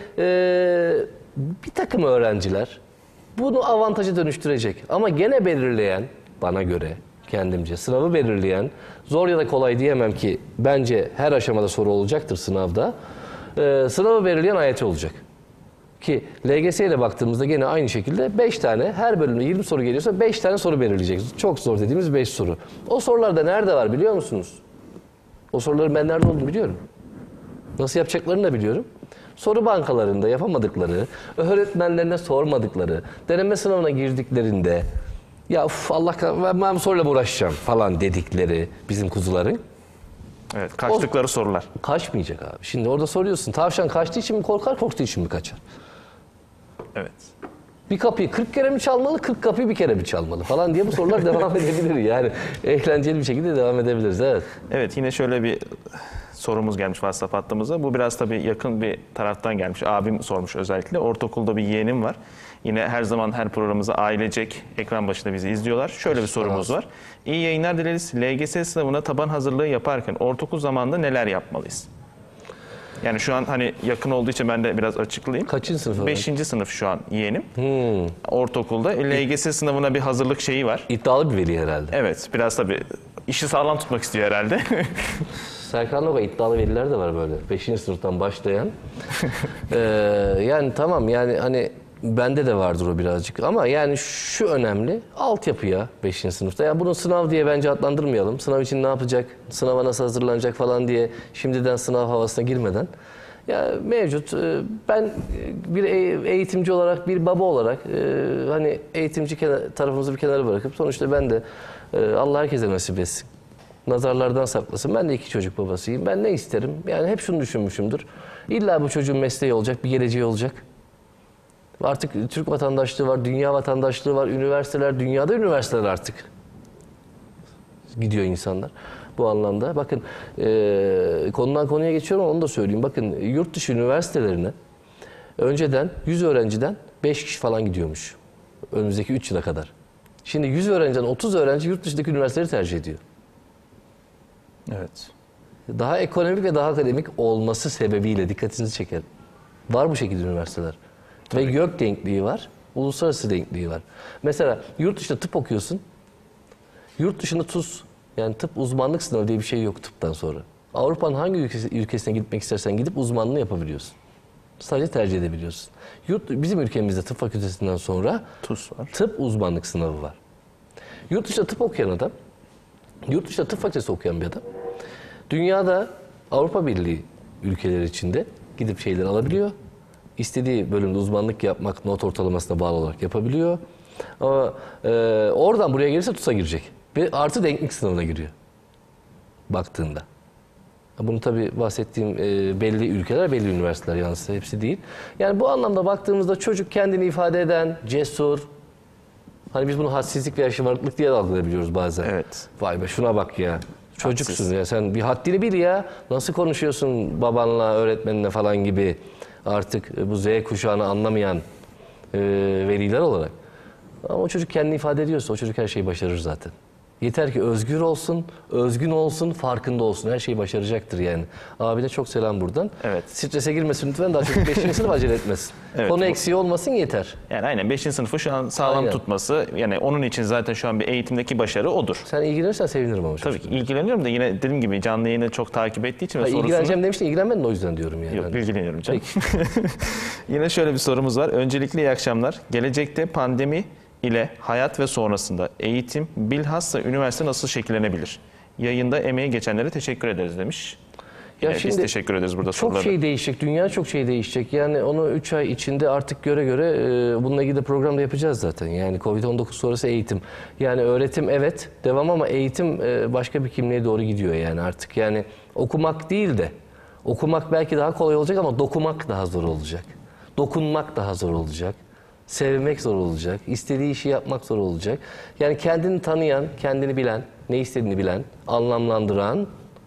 bir takım öğrenciler bunu avantaja dönüştürecek. Ama gene belirleyen, bana göre kendimce sınavı belirleyen, zor ya da kolay diyemem ki bence her aşamada soru olacaktır sınavda. Sınavı belirleyen AYT olacak. Ki LGS ile baktığımızda gene aynı şekilde 5 tane, her bölümde 20 soru geliyorsa 5 tane soru belirleyecek. Çok zor dediğimiz 5 soru. O sorular da nerede var biliyor musunuz? O soruların ben nerede olduğunu biliyorum. Nasıl yapacaklarını da biliyorum. Soru bankalarında yapamadıkları, öğretmenlerine sormadıkları, deneme sınavına girdiklerinde ya Allah ben bu soruyla mı uğraşacağım falan dedikleri bizim kuzuların. Evet, kaçtıkları sorular. Kaçmayacak abi. Şimdi orada soruyorsun. Tavşan kaçtığı için mi korkar, korktuğu için mi kaçar? Evet. Bir kapıyı 40 kere mi çalmalı, 40 kapıyı bir kere mi çalmalı falan diye bu sorular devam edebilir. Yani eğlenceli bir şekilde devam edebiliriz. Evet. Evet, yine şöyle bir sorumuz gelmiş WhatsApp hattımıza. Bu biraz tabii yakın bir taraftan gelmiş. Abim sormuş özellikle. Ortaokulda bir yeğenim var. Yine her zaman her programımızı ailecek ekran başında bizi izliyorlar. Şöyle bir sorumuz var. İyi yayınlar dileriz. LGS sınavına taban hazırlığı yaparken ortaokul zamanında neler yapmalıyız? Yani şu an hani yakın olduğu için ben de biraz açıklayayım. Kaçıncı sınıf? 5. sınıf şu an yeğenim. Ortaokulda. LGS sınavına bir hazırlık şeyi var. İddialı bir veli herhalde. Evet, biraz tabii işi sağlam tutmak istiyor herhalde. Serkan Loga iddialı veliler de var böyle. 5. sınıftan başlayan. Yani tamam yani hani bende de vardır o birazcık. Ama yani şu önemli. Altyapı ya 5. sınıfta. Yani bunu sınav diye bence adlandırmayalım. Sınav için ne yapacak? Sınava nasıl hazırlanacak falan diye şimdiden sınav havasına girmeden. Ya mevcut ben bir eğitimci olarak, bir baba olarak hani eğitimci tarafımızı bir kenara bırakıp sonuçta ben de Allah herkese nasip etsin. Nazarlardan saklasın. Ben de 2 çocuk babasıyım. Ben ne isterim? Yani hep şunu düşünmüşümdür. İlla bu çocuğun mesleği olacak, bir geleceği olacak. Artık Türk vatandaşlığı var, dünya vatandaşlığı var, üniversiteler, dünyada üniversiteler artık. Gidiyor insanlar bu anlamda. Bakın konudan konuya geçiyorum ama onu da söyleyeyim. Bakın yurt dışı üniversitelerine önceden 100 öğrenciden 5 kişi falan gidiyormuş. Önümüzdeki 3 yıla kadar. Şimdi 100 öğrenciden 30 öğrenci yurt dışındaki üniversiteleri tercih ediyor. Evet. Daha ekonomik ve daha akademik olması sebebiyle dikkatinizi çekerim. Var bu şekilde üniversiteler. Tabii. Ve gök denkliği var, uluslararası denkliği var. Mesela yurt dışında tıp okuyorsun. Yurt dışında TUS, yani tıp uzmanlık sınavı diye bir şey yok tıptan sonra. Avrupa'nın hangi ülkesine gitmek istersen gidip uzmanlığı yapabiliyorsun. Sadece tercih edebiliyorsun. Bizim ülkemizde tıp fakültesinden sonra TUS var. Tıp uzmanlık sınavı var. Yurt dışında tıp okuyan adam, yurt dışında tıp fakültesi okuyan bir adam, dünyada Avrupa Birliği ülkeleri içinde gidip şeyler alabiliyor. İstediği bölümde uzmanlık yapmak not ortalamasına bağlı olarak yapabiliyor. Ama oradan buraya gelirse TUS'a girecek. Ve artı denklik sınavına giriyor. Baktığında. Bunu tabii bahsettiğim belli ülkeler, belli üniversiteler yalnız hepsi değil. Yani bu anlamda baktığımızda çocuk kendini ifade eden, cesur. Hani biz bunu hadsizlik veya şımarıklık diye de algılayabiliyoruz bazen. Evet. Vay be şuna bak ya. Çocuksun Hadsiz. ya sen bir haddini bil ya. Nasıl konuşuyorsun babanla, öğretmeninle falan gibi. Artık bu Z kuşağını anlamayan veliler olarak. Ama o çocuk kendini ifade ediyorsa o çocuk her şeyi başarır zaten. Yeter ki özgür olsun, özgün olsun, farkında olsun. Her şeyi başaracaktır yani. Abine çok selam buradan. Evet. Strese girmesin lütfen, daha çok 5. sınıf acele etmesin. Evet, Konu bu- eksiği olmasın yeter. Yani aynen 5. sınıfı şu an sağlam Aynen. tutması, yani onun için zaten şu an bir eğitimdeki başarı odur. Sen ilgilenirsen sevinirim ama. Tabii ki ilgileniyorum da yine dediğim gibi canlı yayını çok takip ettiği için ve sorusunu... İlgileneceğim demiştin, ilgilenmedin o yüzden diyorum yani. Yok, ilgileniyorum canım. Yine şöyle bir sorumuz var. Öncelikle iyi akşamlar. Gelecekte pandemi ile hayat ve sonrasında eğitim, bilhassa üniversite nasıl şekillenebilir? Yayında emeği geçenlere teşekkür ederiz demiş. Ya Biz teşekkür ederiz burada çok sorulara. şey değişecek, dünya çok şey değişecek. Yani onu 3 ay içinde artık göre göre bununla ilgili de program da yapacağız zaten. Yani Covid-19 sonrası eğitim. Yani öğretim evet devam ama eğitim başka bir kimliğe doğru gidiyor yani artık. Yani okumak değil de okumak belki daha kolay olacak ama dokumak daha zor olacak. Dokunmak daha zor olacak. Sevmek zor olacak. İstediği işi yapmak zor olacak. Yani kendini tanıyan, kendini bilen, ne istediğini bilen, anlamlandıran,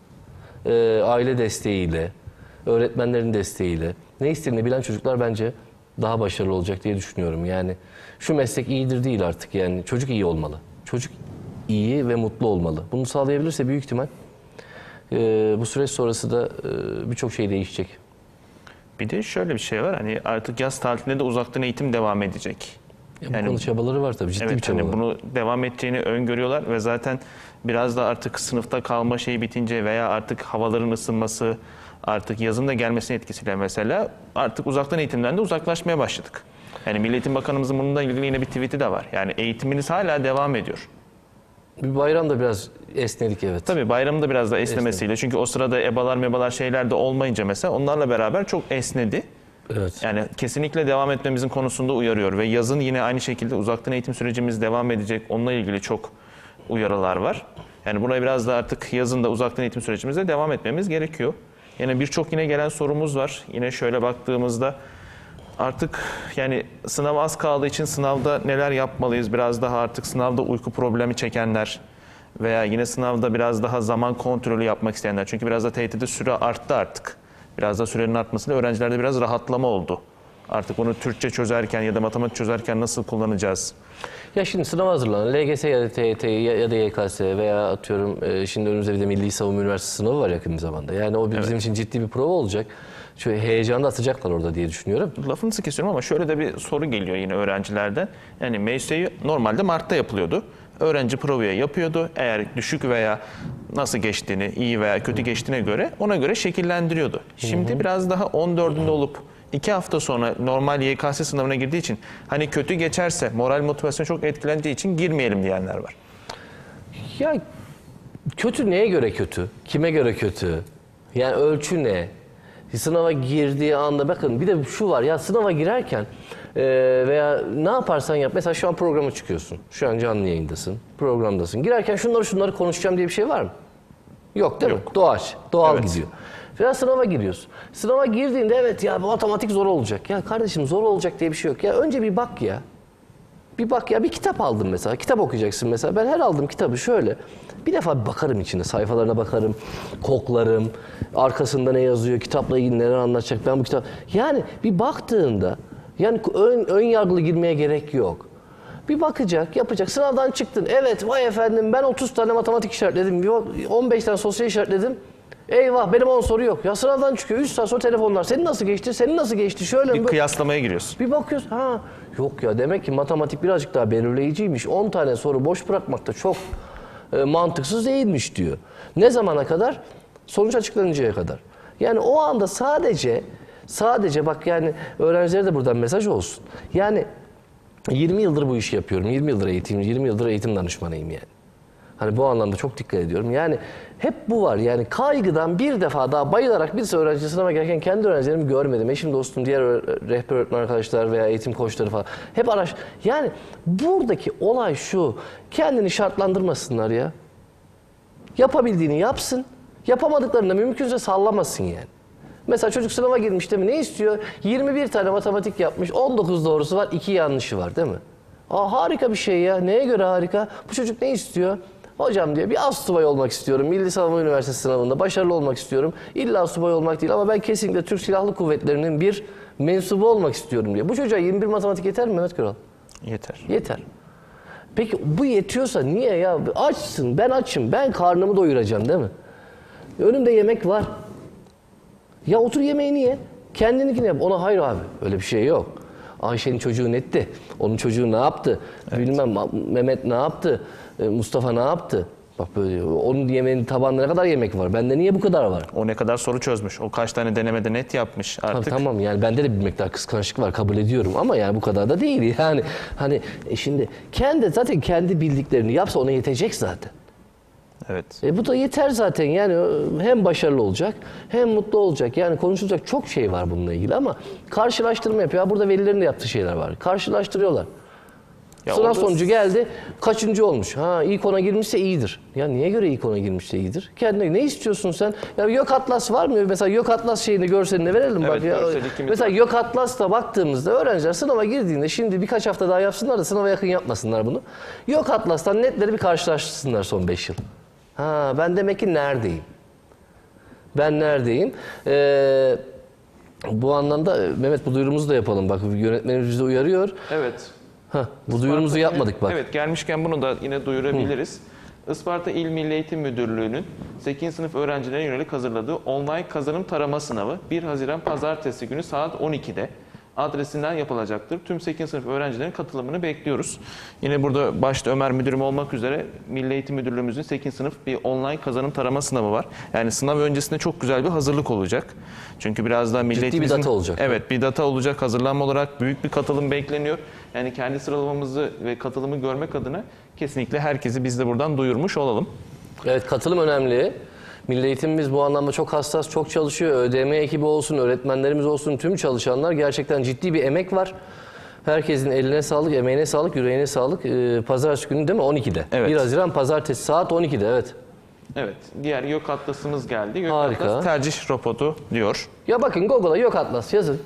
aile desteğiyle, öğretmenlerin desteğiyle ne istediğini bilen çocuklar bence daha başarılı olacak diye düşünüyorum. Yani şu meslek iyidir değil artık yani çocuk iyi olmalı. Çocuk iyi ve mutlu olmalı. Bunu sağlayabilirse büyük ihtimal bu süreç sonrası da birçok şey değişecek. Bir de şöyle bir şey var, hani artık yaz tatilinde de uzaktan eğitim devam edecek. Bu konu çabaları var tabii, ciddi bir Evet, çaba hani var. bunu devam edeceğini öngörüyorlar ve zaten biraz da artık sınıfta kalma şeyi bitince veya artık havaların ısınması, artık yazın da gelmesinin etkisiyle mesela artık uzaktan eğitimden de uzaklaşmaya başladık. Yani Milli Eğitim Bakanımızın bununla ilgili yine bir tweet'i de var. Yani eğitiminiz hala devam ediyor. Bir bayramda biraz esnedik evet. Tabii bayramda biraz da esnemesiyle, çünkü o sırada ebalar mebalar şeyler de olmayınca mesela onlarla beraber çok esnedi. Evet. Yani kesinlikle devam etmemizin konusunda uyarıyor ve yazın yine aynı şekilde uzaktan eğitim sürecimiz devam edecek. Onunla ilgili çok uyarılar var. Yani buna biraz da artık yazın da uzaktan eğitim sürecimizde devam etmemiz gerekiyor. Yani birçok yine gelen sorumuz var. Yine şöyle baktığımızda artık yani sınava az kaldığı için sınavda neler yapmalıyız? Biraz daha artık sınavda uyku problemi çekenler veya yine sınavda biraz daha zaman kontrolü yapmak isteyenler. Çünkü biraz da TYT'de süre arttı artık. Biraz da sürenin artmasıyla öğrencilerde biraz rahatlama oldu. Artık onu Türkçe çözerken ya da matematik çözerken nasıl kullanacağız? Ya şimdi sınava hazırlanan LGS ya da TYT ya da YKS veya atıyorum şimdi önümüzde bir de Milli Savunma Üniversitesi sınavı var yakın bir zamanda. Yani o bizim için ciddi bir prova olacak. Şöyle heyecanla atacaklar orada diye düşünüyorum. Lafınızı kesiyorum ama şöyle de bir soru geliyor yine öğrencilerden. Yani MSÜ normalde Mart'ta yapılıyordu. Öğrenci provayı yapıyordu. Eğer düşük veya nasıl geçtiğini, iyi veya kötü geçtiğine göre ona göre şekillendiriyordu. Şimdi biraz daha 14'ünde olup 2 hafta sonra normal YKS sınavına girdiği için hani kötü geçerse moral motivasyon çok etkilendiği için girmeyelim diyenler var. Ya kötü neye göre kötü? Kime göre kötü? Yani ölçü ne? Sınava girdiği anda bakın bir de şu var ya sınava girerken veya ne yaparsan yap. Mesela şu an programa çıkıyorsun. Şu an canlı yayındasın. Programdasın. Girerken şunları konuşacağım diye bir şey var mı? Yok değil mi? Doğaç. Doğal Evet. gidiyor. Veya sınava giriyorsun. Sınava girdiğinde evet ya bu matematik zor olacak. Ya kardeşim zor olacak diye bir şey yok. Ya önce bir bak ya. Bir bak ya bir kitap aldım mesela. Kitap okuyacaksın mesela. Ben her aldığım kitabı şöyle. Bir defa bir bakarım içine. Sayfalarına bakarım. Koklarım. Arkasında ne yazıyor? Kitapla ilgili neler anlatacak? Ben bu kitap... Yani bir baktığında yani ön yargılı girmeye gerek yok. Bir bakacak, yapacak. Sınavdan çıktın. Evet vay efendim ben 30 tane matematik işaretledim. 15 tane sosyal işaretledim. Eyvah benim 10 soru yok. Ya sınavdan çıkıyor 3 saat sonra telefonlar. Senin nasıl geçti? Senin nasıl geçti? Şöyle Bir mi? kıyaslamaya giriyorsun. Bir bakıyorsun ha yok ya demek ki matematik birazcık daha belirleyiciymiş. 10 tane soru boş bırakmak da çok mantıksız değilmiş diyor. Ne zamana kadar? Sonuç açıklanıncaya kadar. Yani o anda sadece bak yani öğrencilere de buradan mesaj olsun. Yani 20 yıldır bu işi yapıyorum. 20 yıldır eğitim, 20 yıldır eğitim danışmanıyım yani. Hani bu anlamda çok dikkat ediyorum. Yani hep bu var. Yani kaygıdan bir defa daha bayılarak bir öğrenci sınava gelirken kendi öğrencilerimi görmedim. Eşim, dostum, diğer rehber öğretmen arkadaşlar veya eğitim koçları falan. Hep Yani buradaki olay şu. Kendini şartlandırmasınlar ya. Yapabildiğini yapsın. Yapamadıklarını da mümkünse sallamasın yani. Mesela çocuk sınava girmiş değil mi? Ne istiyor? 21 tane matematik yapmış. 19 doğrusu var, 2 yanlışı var değil mi? Aa, harika bir şey ya. Neye göre harika? Bu çocuk ne istiyor? Hocam diyor bir astsubay olmak istiyorum. Milli Savunma Üniversitesi sınavında başarılı olmak istiyorum. İlla subay olmak değil ama ben kesinlikle Türk Silahlı Kuvvetleri'nin bir mensubu olmak istiyorum diyor. Bu çocuğa 21 matematik yeter mi Mehmet Köral? Yeter. Yeter. Peki bu yetiyorsa niye ya? Açsın, ben açım, ben karnımı doyuracağım değil mi? Önümde yemek var. Ya otur yemeğini ye. Kendininkini yap. Ona hayır abi. Öyle bir şey yok. Ayşe'nin çocuğu netti. Onun çocuğu ne yaptı? Evet. Bilmem Mehmet ne yaptı? Mustafa ne yaptı? Bak böyle onun yemeğinin tabağında ne kadar yemek var? Bende niye bu kadar var? O ne kadar soru çözmüş. O kaç tane denemede net yapmış artık. Tamam yani bende de bir miktar kıskançlık var kabul ediyorum ama yani bu kadar da değil. Yani hani şimdi zaten kendi bildiklerini yapsa ona yetecek zaten. Evet. Bu da yeter zaten yani hem başarılı olacak hem mutlu olacak. Yani konuşulacak çok şey var bununla ilgili ama karşılaştırma yapıyor. Burada velilerin de yaptığı şeyler var. Karşılaştırıyorlar. Ya Sınav orada- sonucu geldi. Kaçıncı olmuş? Ha ilk ona girmişse iyidir. Ya niye göre ilk ona girmişse iyidir? Kendine ne istiyorsun sen? Ya Yok Atlas var mı? Mesela Yok Atlas şeyini görselini verelim Evet, bak ya. görsel ikimiz Mesela var. Yok Atlas'ta baktığımızda öğrenciler sınava girdiğinde şimdi birkaç hafta daha yapsınlar da sınava yakın yapmasınlar bunu. Yok Atlas'tan netleri bir karşılaştırsınlar son 5 yıl. Ha ben demek ki neredeyim? Ben neredeyim? Bu anlamda Mehmet bu duyurumuzu da yapalım. Bak yönetmenimiz bizi uyarıyor. Evet. Bu duyurumuzu yapmadık bak. Evet, gelmişken bunu da yine duyurabiliriz. Isparta İl Milli Eğitim Müdürlüğü'nün 8. sınıf öğrencilerine yönelik hazırladığı online kazanım tarama sınavı 1 Haziran Pazartesi günü saat 12'de adresinden yapılacaktır. Tüm 8. sınıf öğrencilerin katılımını bekliyoruz. Yine burada başta Ömer Müdürüm olmak üzere Milli Eğitim Müdürlüğümüzün 8. sınıf bir online kazanım tarama sınavı var. Yani sınav öncesinde çok güzel bir hazırlık olacak. Çünkü biraz daha Milli Ciddi bir Eğitimimizin- data olacak. Evet, bir data olacak. Hazırlanma olarak büyük bir katılım bekleniyor. Yani kendi sıralamamızı ve katılımı görmek adına kesinlikle herkesi biz de buradan duyurmuş olalım. Evet katılım önemli. Milli Eğitimimiz bu anlamda çok hassas, çok çalışıyor. ÖDM ekibi olsun, öğretmenlerimiz olsun, tüm çalışanlar gerçekten ciddi bir emek var. Herkesin eline sağlık, emeğine sağlık, yüreğine sağlık. Pazartesi günü değil mi? 12'de. Evet. 1 Haziran Pazartesi saat 12'de evet. Evet, diğer Yok Atlas'ımız geldi. Yok Harika. Atlas tercih robotu diyor. Ya bakın Google'a Yok Atlas yazın.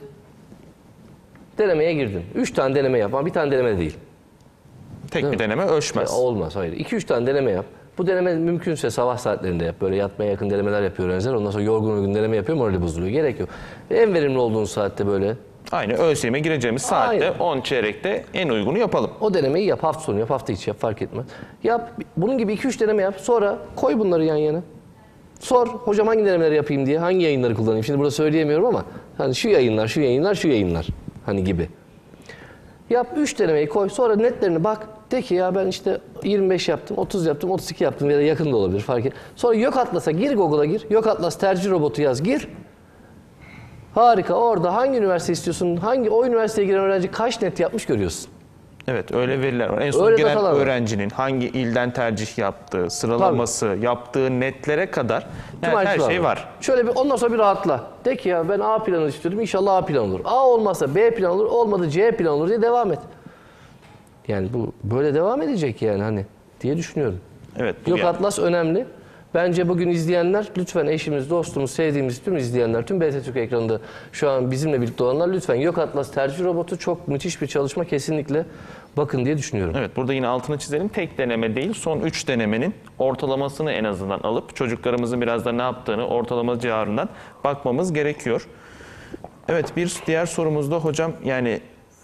Denemeye girdin. 3 tane deneme yap ama bir tane deneme de değil. Tek bir deneme ölçmez. Olmaz hayır. 2-3 tane deneme yap. Bu deneme mümkünse sabah saatlerinde yap. Böyle yatmaya yakın denemeler yapıyor öğrenciler. Ondan sonra yorgun uygun deneme yapıyor. Morali bozuluyor. Gerek yok. En verimli olduğun saatte böyle Aynı ÖSYM'e gireceğimiz saatte Aynen. 10 çeyrekte en uygunu yapalım. o denemeyi yap. Hafta sonu yap, hafta içi yap fark etmez. Yap. Bunun gibi 2-3 deneme yap. Sonra koy bunları yan yana. Sor hocam hangi denemeleri yapayım diye. Hangi yayınları kullanayım? Şimdi burada söyleyemiyorum ama hani şu yayınlar, şu yayınlar, şu yayınlar hani gibi. Yap 3 denemeyi koy. Sonra netlerini bak. De ki ya ben işte 25 yaptım, 30 yaptım, 32 yaptım ya da yakın da olabilir fark et. Sonra Yok Atlas'a gir, Google'a gir. Yok Atlas tercih robotu yaz, gir. Harika. Orada hangi üniversite istiyorsun, hangi o üniversiteye giren öğrenci kaç net yapmış görüyorsun. Evet, öyle veriler var. En son Öyle giren datalar var. öğrencinin hangi ilden tercih yaptığı, sıralaması, yaptığı netlere kadar yani her ayrıntılar şey var. Şöyle bir ondan sonra bir rahatla. De ki ya ben A planı istiyorum. İnşallah A plan olur. A olmazsa B plan olur. Olmadı C plan olur diye devam et. Yani bu böyle devam edecek yani hani diye düşünüyorum. Evet, bu Yok yani. Atlas önemli. Bence bugün izleyenler lütfen eşimiz, dostumuz, sevdiğimiz tüm izleyenler, tüm BT Türk ekranında şu an bizimle birlikte olanlar lütfen Yok Atlas tercih robotu çok müthiş bir çalışma kesinlikle bakın diye düşünüyorum. Evet, burada yine altını çizelim. Tek deneme değil, son 3 denemenin ortalamasını en azından alıp çocuklarımızın biraz da ne yaptığını ortalama civarından bakmamız gerekiyor. Evet, bir diğer sorumuzda hocam yani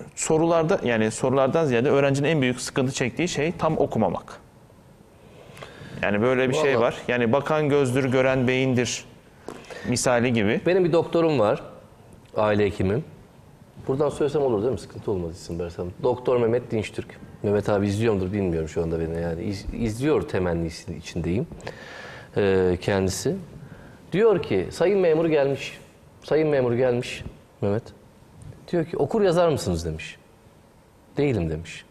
sorulardan ziyade öğrencinin en büyük sıkıntı çektiği şey tam okumamak. Yani böyle bir şey Vallahi. var. Yani bakan gözdür, gören beyindir misali gibi. Benim bir doktorum var, aile hekimim. Buradan söylesem olur değil mi? Sıkıntı olmaz isim versem. Doktor Mehmet Dinçtürk. Mehmet abi izliyor mudur bilmiyorum şu anda beni. Yani izliyor temennisi içindeyim kendisi. Diyor ki sayın memur gelmiş. Sayın memur gelmiş Mehmet. Diyor ki okur yazar mısınız demiş. Değilim demiş.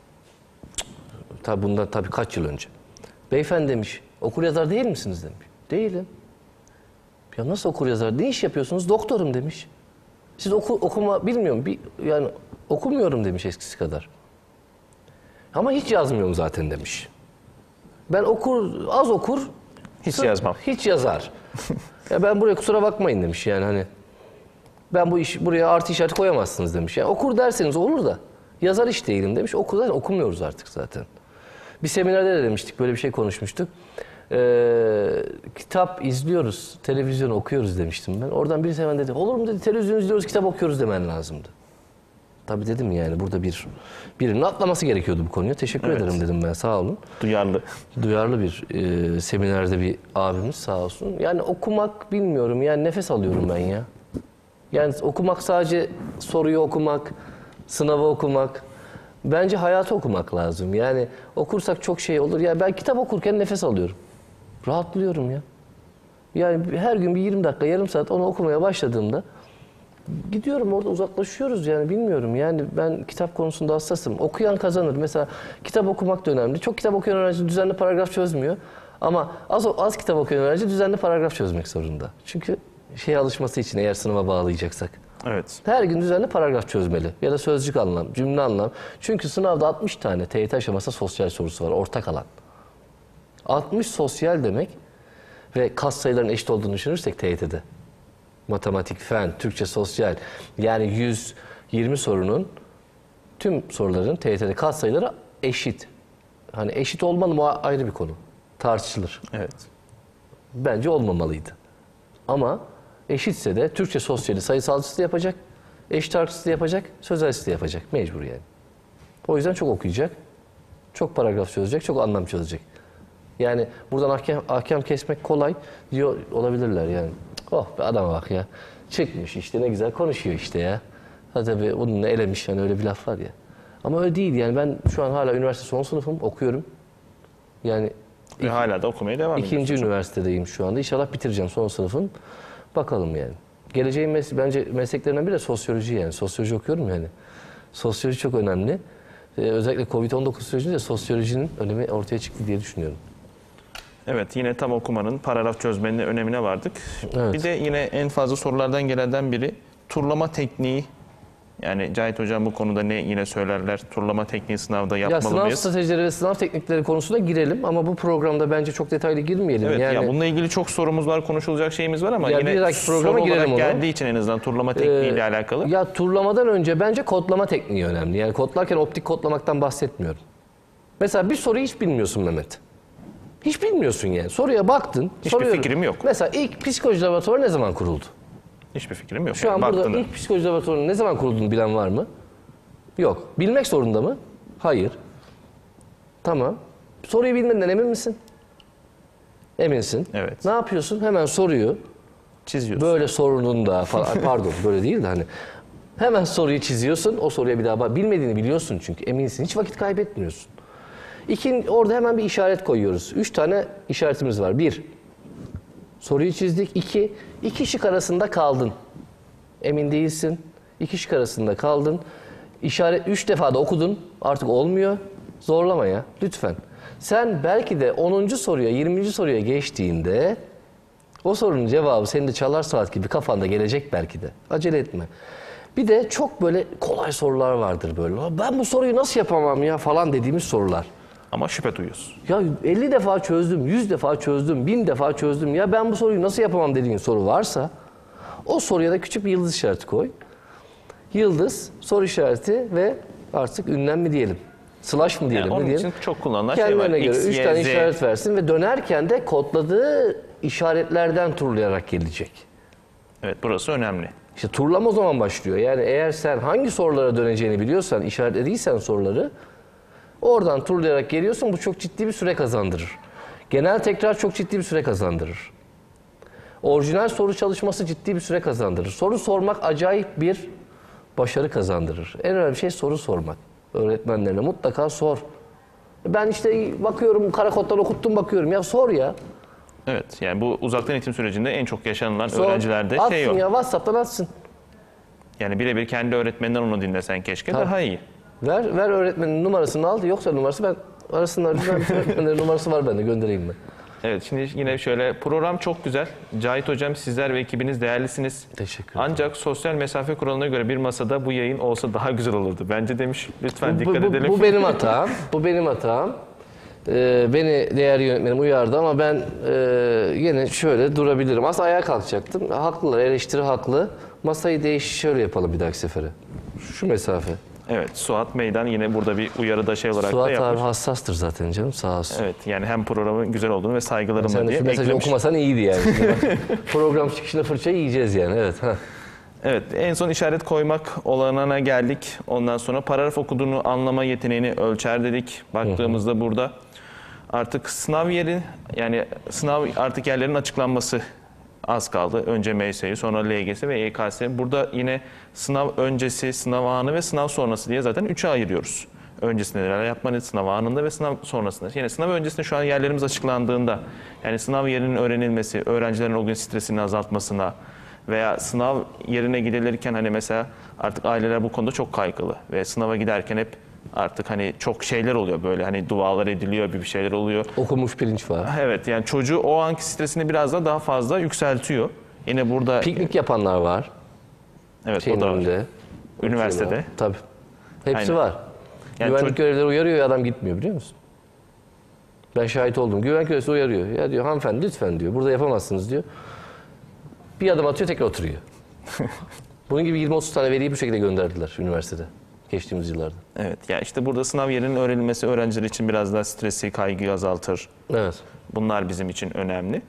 Tabi bundan tabii kaç yıl önce. Beyefendi demiş okur yazar değil misiniz demiş. Değilim. Ya nasıl okur yazar? Ne iş yapıyorsunuz? Doktorum demiş. Siz okuma bilmiyorum. Yani okumuyorum demiş eskisi kadar. Ama hiç yazmıyorum zaten demiş. Ben az okur. Hiç yazmam. Hiç yazar. Ya ben buraya kusura bakmayın demiş yani hani. Ben buraya artı işareti koyamazsınız demiş. Yani okur derseniz olur da yazar hiç değilim demiş. Okumuyoruz artık zaten. Bir seminerde de demiştik böyle bir şey konuşmuştuk. Kitap izliyoruz, televizyon okuyoruz demiştim ben. Oradan birisi hemen dedi, olur mu dedi, televizyon izliyoruz, kitap okuyoruz demen lazımdı. Tabii dedim yani burada birinin atlaması gerekiyordu bu konuya. Teşekkür ederim dedim ben, sağ olun. Duyarlı. Duyarlı bir seminerde bir abimiz sağ olsun. Yani okumak bilmiyorum yani nefes alıyorum ben ya. Yani okumak sadece soruyu okumak, sınavı okumak. Bence hayatı okumak lazım. Yani okursak çok şey olur. Ya ben kitap okurken nefes alıyorum. Rahatlıyorum ya. Yani her gün bir 20 dakika, yarım saat onu okumaya başladığımda gidiyorum orada uzaklaşıyoruz yani bilmiyorum. Yani ben kitap konusunda hassasım. Okuyan kazanır. Mesela kitap okumak da önemli. Çok kitap okuyan öğrenci düzenli paragraf çözmüyor. Ama az kitap okuyan öğrenci düzenli paragraf çözmek zorunda. Çünkü alışması için eğer sınava bağlayacaksak. Evet. Her gün düzenli paragraf çözmeli. Ya da sözcük anlam, cümle anlam. Çünkü sınavda 60 tane TYT aşamasında sosyal sorusu var, ortak alan. 60 sosyal demek ve katsayıların eşit olduğunu düşünürsek TYT'de. Matematik, fen, Türkçe, sosyal. Yani 120 sorunun tüm soruların TYT'de katsayıları eşit. Hani eşit olmalı mı ayrı bir konu. Tartışılır. Evet. Bence olmamalıydı. Ama eşitse de Türkçe sosyali sayısalcısı da yapacak, eşit ağırlıklısı da yapacak, sözelcisi de yapacak. Mecbur yani. O yüzden çok okuyacak, çok paragraf çözecek, çok anlam çözecek. Yani buradan ahkam kesmek kolay diyor olabilirler yani. Oh be adama bak ya. Çıkmış işte ne güzel konuşuyor işte ya. Ha tabii onunla elemiş yani öyle bir laf var ya. Ama öyle değil yani ben şu an hala üniversite son sınıfım okuyorum. Yani Ve hala da okumaya devam ediyorsun. İkinci üniversitedeyim şu anda. İnşallah bitireceğim son sınıfım. Bakalım yani. Geleceğin bence mesleklerinden biri de sosyoloji yani. Sosyoloji okuyorum yani. Sosyoloji çok önemli. Özellikle Covid-19 sürecinde sosyolojinin önemi ortaya çıktı diye düşünüyorum. Evet, yine tam okumanın, paragraf çözmenin önemine vardık. Evet. Bir de yine en fazla sorulardan gelenlerden biri turlama tekniği. Yani Cahit Hocam bu konuda ne yine söylerler? Turlama tekniği sınavda Ya yapmalı sınav mıyız? stratejileri ve sınav teknikleri konusuna girelim ama bu programda bence çok detaylı girmeyelim. Evet, yani ya bununla ilgili çok sorumuz var, konuşulacak şeyimiz var ama Ya yine bir dahaki programa soru girelim olarak ona. geldiği için en azından turlama tekniğiyle alakalı. Ya turlamadan önce bence kodlama tekniği önemli. Yani kodlarken optik kodlamaktan bahsetmiyorum. Mesela bir soruyu hiç bilmiyorsun Mehmet. Hiç bilmiyorsun yani. Soruya baktın. Hiçbir fikrim yok. Mesela ilk psikoloji laboratuvarı ne zaman kuruldu? Hiçbir fikrim yok. Şu an burada Baktığında. ilk psikoloji laboratuvarının ne zaman kurulduğunu bilen var mı? Yok. Bilmek zorunda mı? Hayır. Tamam. Soruyu bilmeden emin misin? Eminsin. Evet. Ne yapıyorsun? Hemen soruyu Çiziyorsun. böyle sorununda falan pardon böyle değil de hani hemen soruyu çiziyorsun. O soruya bir daha bak. Bilmediğini biliyorsun çünkü eminsin. Hiç vakit kaybetmiyorsun. Orada hemen bir işaret koyuyoruz. 3 tane işaretimiz var. 1. Soruyu çizdik. 2 şık arasında kaldın. Emin değilsin. 2 şık arasında kaldın. İşaret 3 defa da okudun. Artık olmuyor. Zorlama ya. Lütfen. Sen belki de 10. soruya, 20. soruya geçtiğinde o sorunun cevabı senin de çalar saat gibi kafanda gelecek belki de. Acele etme. Bir de çok böyle kolay sorular vardır böyle. Ben bu soruyu nasıl yapamam ya falan dediğimiz sorular. Ama şüphe duyuyorsun. Ya 50 defa çözdüm, 100 defa çözdüm, 1000 defa çözdüm. Ya ben bu soruyu nasıl yapamam dediğin soru varsa o soruya da küçük bir yıldız işareti koy. Yıldız, soru işareti ve artık ünlem mi diyelim? Slash mı diyelim? Yani onun ne diyelim? için çok kullanılan şey var. Kendilerine göre X, 3 Y, tane Z. işaret versin ve dönerken de kodladığı işaretlerden turlayarak gelecek. Evet, burası önemli. İşte turlama o zaman başlıyor. Yani eğer sen hangi sorulara döneceğini biliyorsan, işaretlediysen soruları oradan turlayarak geliyorsun. Bu çok ciddi bir süre kazandırır. Genel tekrar çok ciddi bir süre kazandırır. Orijinal soru çalışması ciddi bir süre kazandırır. Soru sormak acayip bir başarı kazandırır. En önemli şey soru sormak. Öğretmenlerine mutlaka sor. Ben işte bakıyorum kara koddan okuttum bakıyorum. Ya sor ya. Evet, yani bu uzaktan eğitim sürecinde en çok yaşanılan Sor. öğrencilerde Atsın şey yok. ya WhatsApp'tan atsın. Yani birebir kendi öğretmeninden onu dinlesen keşke daha iyi. Ver öğretmenin numarasını al. Yoksa numarası ben arasınlar. Öğretmenlerin numarası var bende göndereyim ben. Evet, şimdi yine şöyle program çok güzel. Cahit Hocam sizler ve ekibiniz değerlisiniz. Teşekkür ederim. Ancak sosyal mesafe kuralına göre bir masada bu yayın olsa daha güzel olurdu. Bence demiş. Lütfen dikkat edelim. Bu benim hatam. Bu benim hatam. Beni değerli yönetmenim uyardı ama ben yine şöyle durabilirim. Aslında ayağa kalkacaktım. Haklılar, eleştiri haklı. Masayı şöyle yapalım bir dahaki sefere. Şu mesafe. Evet, Suat Meydan yine burada bir uyarıda şey olarak da Suat yapmış. abi hassastır zaten canım sağ olsun. Evet, yani hem programın güzel olduğunu ve saygılarımla Sen de diye şu mesajı eklemiş. okumasan iyiydi yani. Program çıkışında fırça yiyeceğiz yani. Evet. Evet, en son işaret koymak olanına geldik. Ondan sonra paragraf okuduğunu anlama yeteneğini ölçer dedik. Baktığımızda burada artık sınav yeri, yani sınav artık yerlerin açıklanması az kaldı. Önce MSÜ, sonra LGS ve YKS. Burada yine sınav öncesi, sınav anı ve sınav sonrası diye zaten 3'e ayırıyoruz. Öncesinde neler yapmanız, sınav anında ve sınav sonrasında. Yani sınav öncesinde şu an yerlerimiz açıklandığında, yani sınav yerinin öğrenilmesi, öğrencilerin o gün stresini azaltmasına veya sınav yerine gidilirken hani mesela artık aileler bu konuda çok kaygılı ve sınava giderken hep Artık hani çok şeyler oluyor böyle, hani dualar ediliyor, bir şeyler oluyor. Okumuş pirinç var. Evet, yani çocuğu o anki stresini biraz da daha fazla yükseltiyor. Yine burada Piknik yapanlar var. evet Şeyin o da var. önünde. Üniversitede. Tabii. Hepsi Aynen. var. Yani Güvenlik görevlileri uyarıyor ya, adam gitmiyor, biliyor musun? Ben şahit oldum. Güvenlik görevlisi uyarıyor. Ya diyor, hanımefendi lütfen diyor, burada yapamazsınız diyor. Bir adım atıyor, tekrar oturuyor. Bunun gibi 20-30 tane veliyi bu şekilde gönderdiler üniversitede geçtiğimiz yıllarda. Evet, ya işte burada sınav yerinin öğrenilmesi öğrenciler için biraz daha stresi, kaygıyı azaltır. Evet. Bunlar bizim için önemli.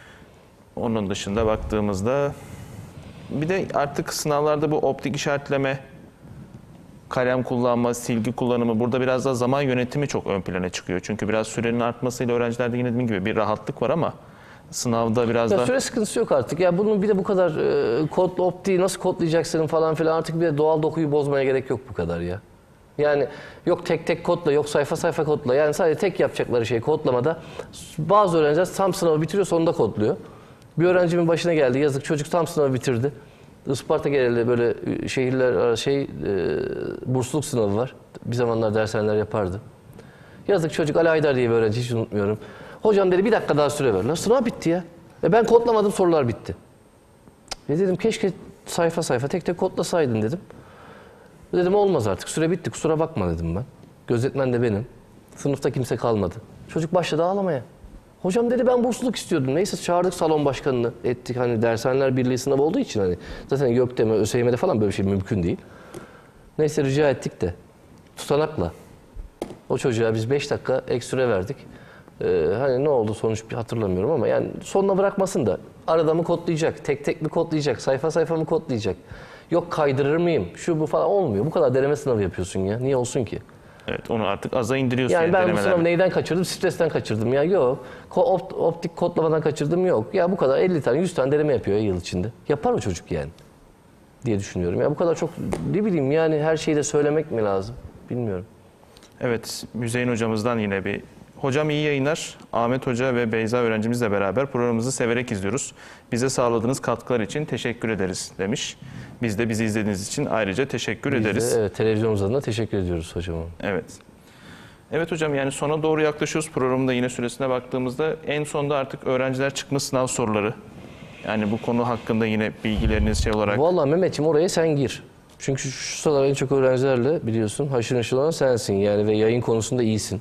Onun dışında baktığımızda bir de artık sınavlarda bu optik işaretleme, kalem kullanma, silgi kullanımı, burada biraz daha zaman yönetimi çok ön plana çıkıyor. Çünkü biraz sürenin artmasıyla öğrencilerde yine dediğim gibi bir rahatlık var ama sınavda biraz Ya daha... süre sıkıntısı yok artık. Ya bunun bir de bu kadar kod, optiği nasıl kodlayacaksın falan filan, artık bir de doğal dokuyu bozmaya gerek yok bu kadar ya. Yani yok tek tek kodla, yok sayfa sayfa kodla. Yani sadece tek yapacakları şey kodlamada. Bazı öğrenciler tam sınavı bitiriyor, sonunda kodluyor. Bir öğrencimin başına geldi, yazık çocuk tam sınavı bitirdi. Isparta genelinde böyle şehirler bursluluk sınavı var. Bir zamanlar dershaneler yapardı. Yazık çocuk, Ali Aydar diye bir öğrenci, hiç unutmuyorum. Hocam dedi, bir dakika daha süre ver. Lan sınav bitti ya. Ben kodlamadım, sorular bitti. Dedim keşke sayfa sayfa tek tek kodlasaydın dedim. Dedim olmaz artık, süre bitti, kusura bakma dedim ben. Gözetmen de benim. Sınıfta kimse kalmadı. Çocuk başladı ağlamaya. Hocam dedi, ben bursluluk istiyordum. Neyse çağırdık salon başkanını, ettik. Hani dershaneler birliği sınavı olduğu için hani zaten YÖK'te, ÖSYM'de falan böyle bir şey mümkün değil. Neyse rica ettik de tutanakla o çocuğa biz 5 dakika ek süre verdik. Hani ne oldu sonuç hatırlamıyorum ama yani sonuna bırakmasın da arada mı kodlayacak, tek tek mi kodlayacak, sayfa sayfa mı kodlayacak? Yok kaydırır mıyım, şu bu falan olmuyor. Bu kadar deneme sınavı yapıyorsun ya. Niye olsun ki? Evet, onu artık aza indiriyorsun. Yani ben bu denemelerle. sınavı neyden kaçırdım? Stresten kaçırdım ya. Yok. Optik kodlamadan kaçırdım, yok. Ya bu kadar 50 tane 100 tane deneme yapıyor ya yıl içinde. Yapar o çocuk yani diye düşünüyorum. Ya bu kadar çok, ne bileyim yani, her şeyi de söylemek mi lazım? Bilmiyorum. Evet, Müzeyyen hocamızdan yine bir... Hocam iyi yayınlar. Ahmet Hoca ve Beyza öğrencimizle beraber programımızı severek izliyoruz. Bize sağladığınız katkılar için teşekkür ederiz demiş. Biz de bizi izlediğiniz için ayrıca teşekkür Biz ederiz. de, evet, televizyonumuz adına teşekkür ediyoruz hocama. Evet. Evet hocam, yani sona doğru yaklaşıyoruz. Programın da yine süresine baktığımızda en sonda artık öğrenciler çıkma sınav soruları. Yani bu konu hakkında yine bilgileriniz olarak... Vallahi Mehmetciğim, oraya sen gir. Çünkü şu sıralar en çok öğrencilerle biliyorsun haşır neşir olan sensin yani, ve yayın konusunda iyisin.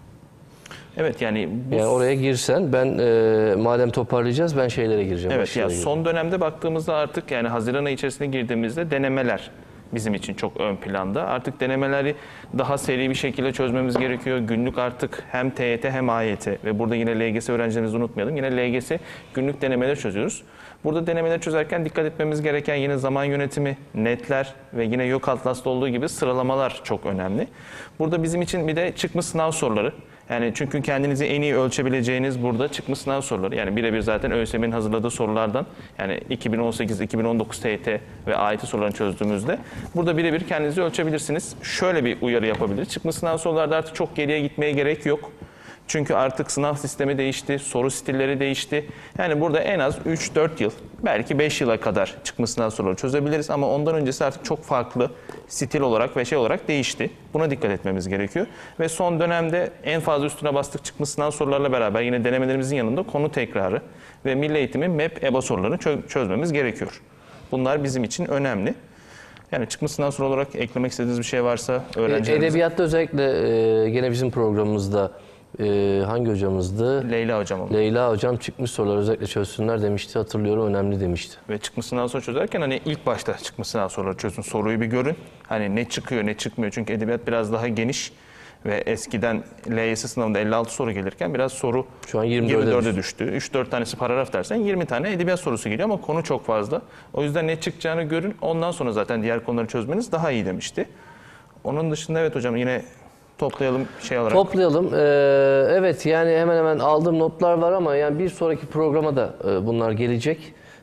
Evet, yani bu... Yani oraya girsen, ben madem toparlayacağız, ben şeylere gireceğim. Evet, ya gireceğim. son dönemde baktığımızda artık yani Haziran ayı içerisine girdiğimizde denemeler bizim için çok ön planda. Artık denemeleri daha seri bir şekilde çözmemiz gerekiyor. Günlük artık hem TYT hem AYT ve burada yine LGS öğrencilerimizi unutmayalım. Yine LGS günlük denemeler çözüyoruz. Burada denemeleri çözerken dikkat etmemiz gereken yine zaman yönetimi, netler ve yine YÖK Atlas'ta olduğu gibi sıralamalar çok önemli. Burada bizim için bir de çıkmış sınav soruları. Yani çünkü kendinizi en iyi ölçebileceğiniz burada çıkmış sınav soruları. Yani birebir zaten ÖSYM'nin hazırladığı sorulardan, yani 2018-2019 TYT ve AYT sorularını çözdüğümüzde burada birebir kendinizi ölçebilirsiniz. Şöyle bir uyarı yapabiliriz. Çıkmış sınav sorularda artık çok geriye gitmeye gerek yok. Çünkü artık sınav sistemi değişti, soru stilleri değişti. Yani burada en az 3-4 yıl, belki 5 yıla kadar çıkmış sınav soruları çözebiliriz. Ama ondan öncesi artık çok farklı stil olarak ve şey olarak değişti. Buna dikkat etmemiz gerekiyor. Ve son dönemde en fazla üstüne bastık çıkmış sınav sorularla beraber yine denemelerimizin yanında konu tekrarı ve Milli Eğitim'in MEP, EBA sorularını çözmemiz gerekiyor. Bunlar bizim için önemli. Yani çıkmış sınav soru olarak eklemek istediğiniz bir şey varsa öğrencilerimize. Edebiyatta özellikle gene bizim programımızda hangi hocamızdı? Leyla hocam oldu. Leyla hocam çıkmış soruları özellikle çözsünler demişti. Hatırlıyorum, önemli demişti. Ve çıkmış sınav soru çözerken hani ilk başta çıkmış sınav soruları çözün. Soruyu bir görün. Hani ne çıkıyor ne çıkmıyor. Çünkü edebiyat biraz daha geniş. Ve eskiden LYS sınavında 56 soru gelirken biraz soru Şu an 24'e düştü. 3-4 tanesi paragraf dersen 20 tane edebiyat sorusu geliyor ama konu çok fazla. O yüzden ne çıkacağını görün. Ondan sonra zaten diğer konuları çözmeniz daha iyi demişti. Onun dışında evet hocam yine toplayalım şey olarak. Toplayalım. Evet, yani hemen hemen aldığım notlar var ama yani bir sonraki programa da bunlar gelecek.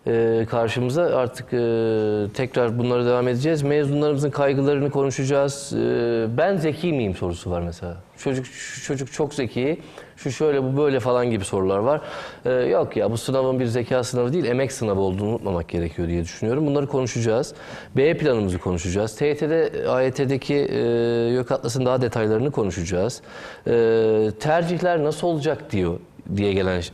karşımıza. Artık tekrar bunlara devam edeceğiz. Mezunlarımızın kaygılarını konuşacağız. Ben zeki miyim sorusu var mesela. Çocuk çok zeki. Şu şöyle bu böyle falan gibi sorular var. Yok ya, bu sınavın bir zeka sınavı değil, emek sınavı olduğunu unutmamak gerekiyor diye düşünüyorum. Bunları konuşacağız. B planımızı konuşacağız. TYT'de, AYT'deki YÖK Atlas'ın daha detaylarını konuşacağız. Tercihler nasıl olacak diye gelen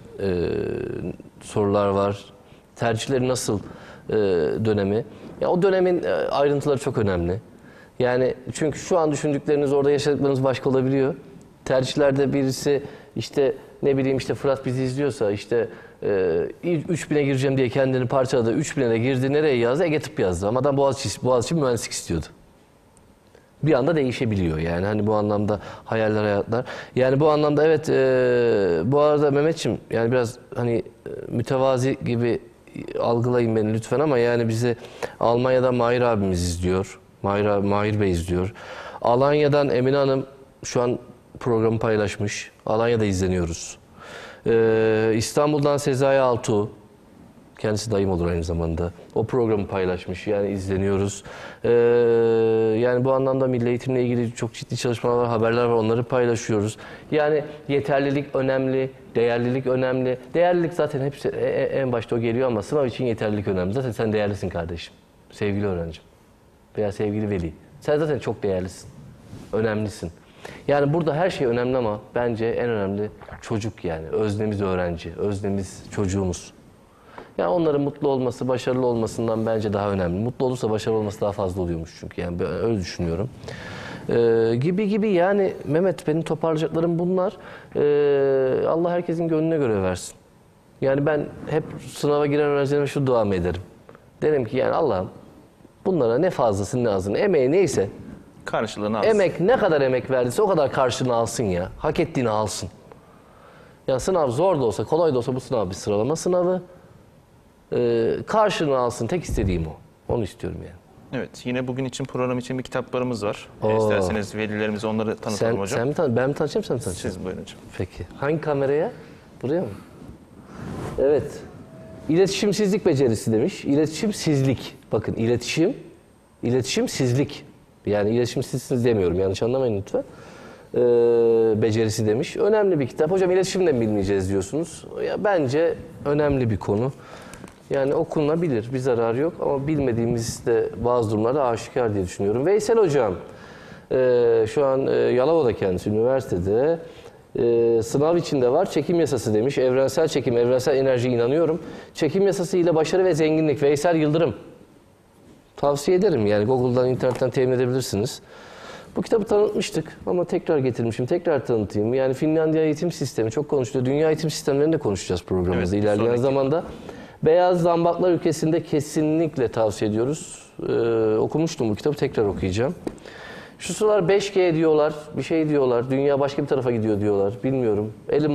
sorular var. Tercihleri nasıl dönemi? Ya o dönemin ayrıntıları çok önemli. Yani çünkü şu an düşündükleriniz, orada yaşadıklarınız başka olabiliyor. Tercihlerde birisi işte ne bileyim işte Fırat bizi izliyorsa işte 3000'e gireceğim diye kendini parçaladı. 3000'e de girdi. Nereye yazdı? Ege Tıp yazdı. Ama adam Boğaziçi mühendislik istiyordu. Bir anda değişebiliyor yani, hani bu anlamda hayaller, hayatlar. Yani bu anlamda evet, bu arada Mehmetciğim, yani biraz hani mütevazi gibi algılayın beni lütfen, ama yani bizi Almanya'dan Mahir abimiz izliyor. Mahir Bey izliyor. Alanya'dan Emine Hanım şu an programı paylaşmış. Alanya'da izleniyoruz. İstanbul'dan Sezai Altuğ, kendisi dayım olur aynı zamanda, o programı paylaşmış. Yani izleniyoruz. Yani bu anlamda milli eğitimle ilgili çok ciddi çalışmalar var, haberler var, onları paylaşıyoruz. Yani yeterlilik önemli, değerlilik önemli. Değerlilik zaten hepsi en başta o geliyor, ama sınav için yeterlilik önemli. Zaten sen değerlisin kardeşim, sevgili öğrencim veya sevgili veli. Sen zaten çok değerlisin, önemlisin. Yani burada her şey önemli, ama bence en önemli çocuk yani. Öznemiz öğrenci, öznemiz çocuğumuz. Yani onların mutlu olması, başarılı olmasından bence daha önemli. Mutlu olursa başarılı olması daha fazla oluyormuş çünkü. Yani ben öyle düşünüyorum. Gibi yani Mehmet, benim toparlayacaklarım bunlar. Allah herkesin gönlüne göre versin. Yani ben hep sınava giren öğrencilerime şu duamı ederim. Derim ki yani Allah'ım, bunlara ne fazlasını ne azını, emeği neyse Karşılığını alsın. emek, ne kadar emek verdiyse o kadar karşılığını alsın ya. Hak ettiğini alsın. Ya sınav zor da olsa, kolay da olsa bu sınav bir sıralama sınavı. Karşılığını alsın. Tek istediğim o. Onu istiyorum yani. Evet, yine bugün için, program için bir kitaplarımız var. Oo. İsterseniz velilerimize onları tanıtalım hocam. Sen mi ben mi tanışacağım, sen mi tanışacaksın? Siz buyurun hocam. Peki. Hangi kameraya? Buraya mı? Evet. İletişimsizlik becerisi demiş. İletişimsizlik. Bakın iletişimsizlik. Yani iletişimsizsiniz demiyorum. Yanlış anlamayın lütfen. Becerisi demiş. Önemli bir kitap. Hocam iletişimden mi bilmeyeceğiz diyorsunuz. Ya bence önemli bir konu. Yani okunabilir. Bir zararı yok. Ama bilmediğimiz de bazı durumlarda aşikar diye düşünüyorum. Veysel hocam şu an Yalova'da kendisi, üniversitede. Sınav içinde var. Çekim yasası demiş. Evrensel çekim, evrensel enerjiye inanıyorum. Çekim yasası ile başarı ve zenginlik. Veysel Yıldırım. Tavsiye ederim. Yani Google'dan, internetten temin edebilirsiniz. Bu kitabı tanıtmıştık ama tekrar getirmişim. Tekrar tanıtayım. Yani Finlandiya eğitim sistemi çok konuşuluyor. Dünya eğitim sistemlerini de konuşacağız programımızda Evet, ilerleyen sonraki. zamanda. Beyaz Zambaklar Ülkesi'nde kesinlikle tavsiye ediyoruz. Okumuştum bu kitabı, tekrar okuyacağım. Şu sıralar 5G diyorlar, bir şey diyorlar. Dünya başka bir tarafa gidiyor diyorlar. Bilmiyorum.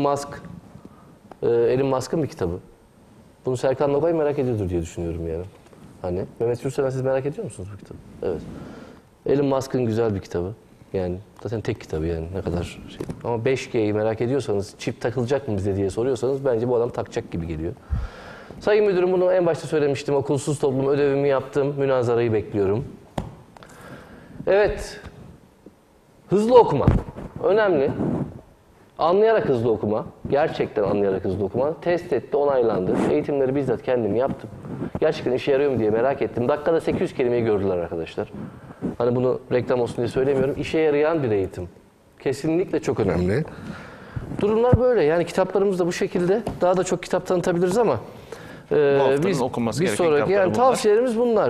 Elon Musk'ın bir kitabı. Bunu Serkan Nogay merak ediyordur diye düşünüyorum yani. Hani Mehmet Gürseven, siz merak ediyor musunuz bu kitabı? Evet. Elon Musk'ın güzel bir kitabı. Yani zaten tek kitabı yani, ne kadar şey. Ama 5G'yi merak ediyorsanız, çip takılacak mı bize diye soruyorsanız, bence bu adam takacak gibi geliyor. Sayın Müdürüm, bunu en başta söylemiştim. Okulsuz toplum ödevimi yaptım. Münazarayı bekliyorum. Evet. Hızlı okuma. Önemli. Anlayarak hızlı okuma. Gerçekten anlayarak hızlı okuma. Test etti, onaylandı. Eğitimleri bizzat kendim yaptım. Gerçekten işe yarıyor mu diye merak ettim. Dakikada 800 kelimeyi gördüler arkadaşlar. Hani bunu reklam olsun diye söylemiyorum. İşe yarayan bir eğitim. Kesinlikle çok önemli. Durumlar böyle. Yani kitaplarımız da bu şekilde. Daha da çok kitap tanıtabiliriz ama haftanın okunması bir gereken sonraki kitapları yani bunlar. tavsiyelerimiz bunlar.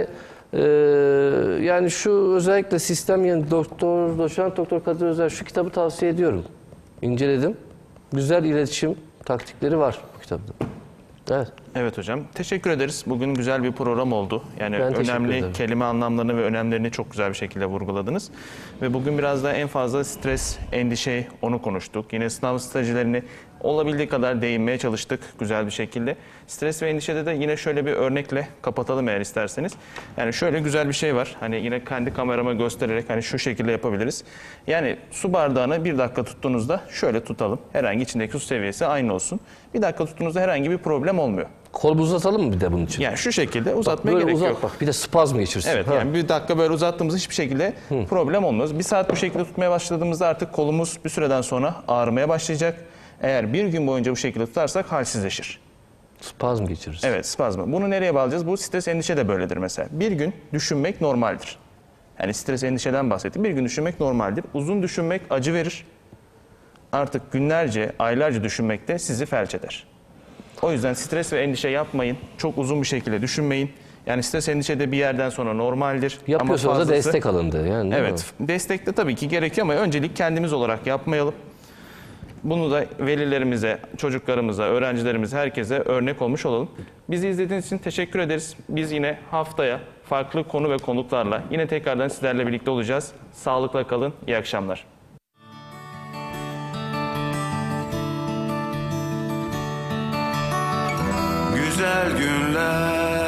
Yani şu özellikle sistem, yani doçent doktor Kadir Özer, şu kitabı tavsiye ediyorum. İnceledim. Güzel iletişim taktikleri var bu kitapta. Evet. Evet hocam. Teşekkür ederiz. Bugün güzel bir program oldu. Yani Ben teşekkür önemli ederim. kelime anlamlarını ve önemlerini çok güzel bir şekilde vurguladınız. Ve bugün biraz da en fazla stres, endişe, onu konuştuk. Yine sınav stratejilerini olabildiği kadar değinmeye çalıştık güzel bir şekilde. Stres ve endişede de yine şöyle bir örnekle kapatalım eğer isterseniz. Yani şöyle güzel bir şey var. Hani yine kendi kamerama göstererek hani şu şekilde yapabiliriz. Yani su bardağını 1 dakika tuttuğunuzda şöyle tutalım. Herhangi içindeki su seviyesi aynı olsun. 1 dakika tuttuğunuzda herhangi bir problem olmuyor. Kol uzatalım mı bir de bunun için? Yani şu şekilde uzatmaya Böyle gerek uzat yok. bak, bir de spazm geçirsin. Evet, Ha. yani bir dakika böyle uzattığımızda hiçbir şekilde problem olmaz. Bir saat bu şekilde tutmaya başladığımızda artık kolumuz bir süreden sonra ağrımaya başlayacak. Eğer bir gün boyunca bu şekilde tutarsak halsizleşir. Spazm geçirirsin. Evet, spazmı. Bunu nereye bağlayacağız? Bu stres endişe de böyledir mesela. Bir gün düşünmek normaldir. Yani stres endişeden bahsettim. Bir gün düşünmek normaldir. Uzun düşünmek acı verir. Artık günlerce, aylarca düşünmek de sizi felç eder. O yüzden stres ve endişe yapmayın. Çok uzun bir şekilde düşünmeyin. Yani stres endişe de bir yerden sonra normaldir. Yapıyorsanız da fazlası- destek alındı. Yani değil mi? Evet, destek de tabii ki gerekiyor ama öncelik kendimiz olarak yapmayalım. Bunu da velilerimize, çocuklarımıza, öğrencilerimize, herkese örnek olmuş olalım. Bizi izlediğiniz için teşekkür ederiz. Biz yine haftaya farklı konu ve konuklarla yine tekrardan sizlerle birlikte olacağız. Sağlıkla kalın, iyi akşamlar. Güzel günler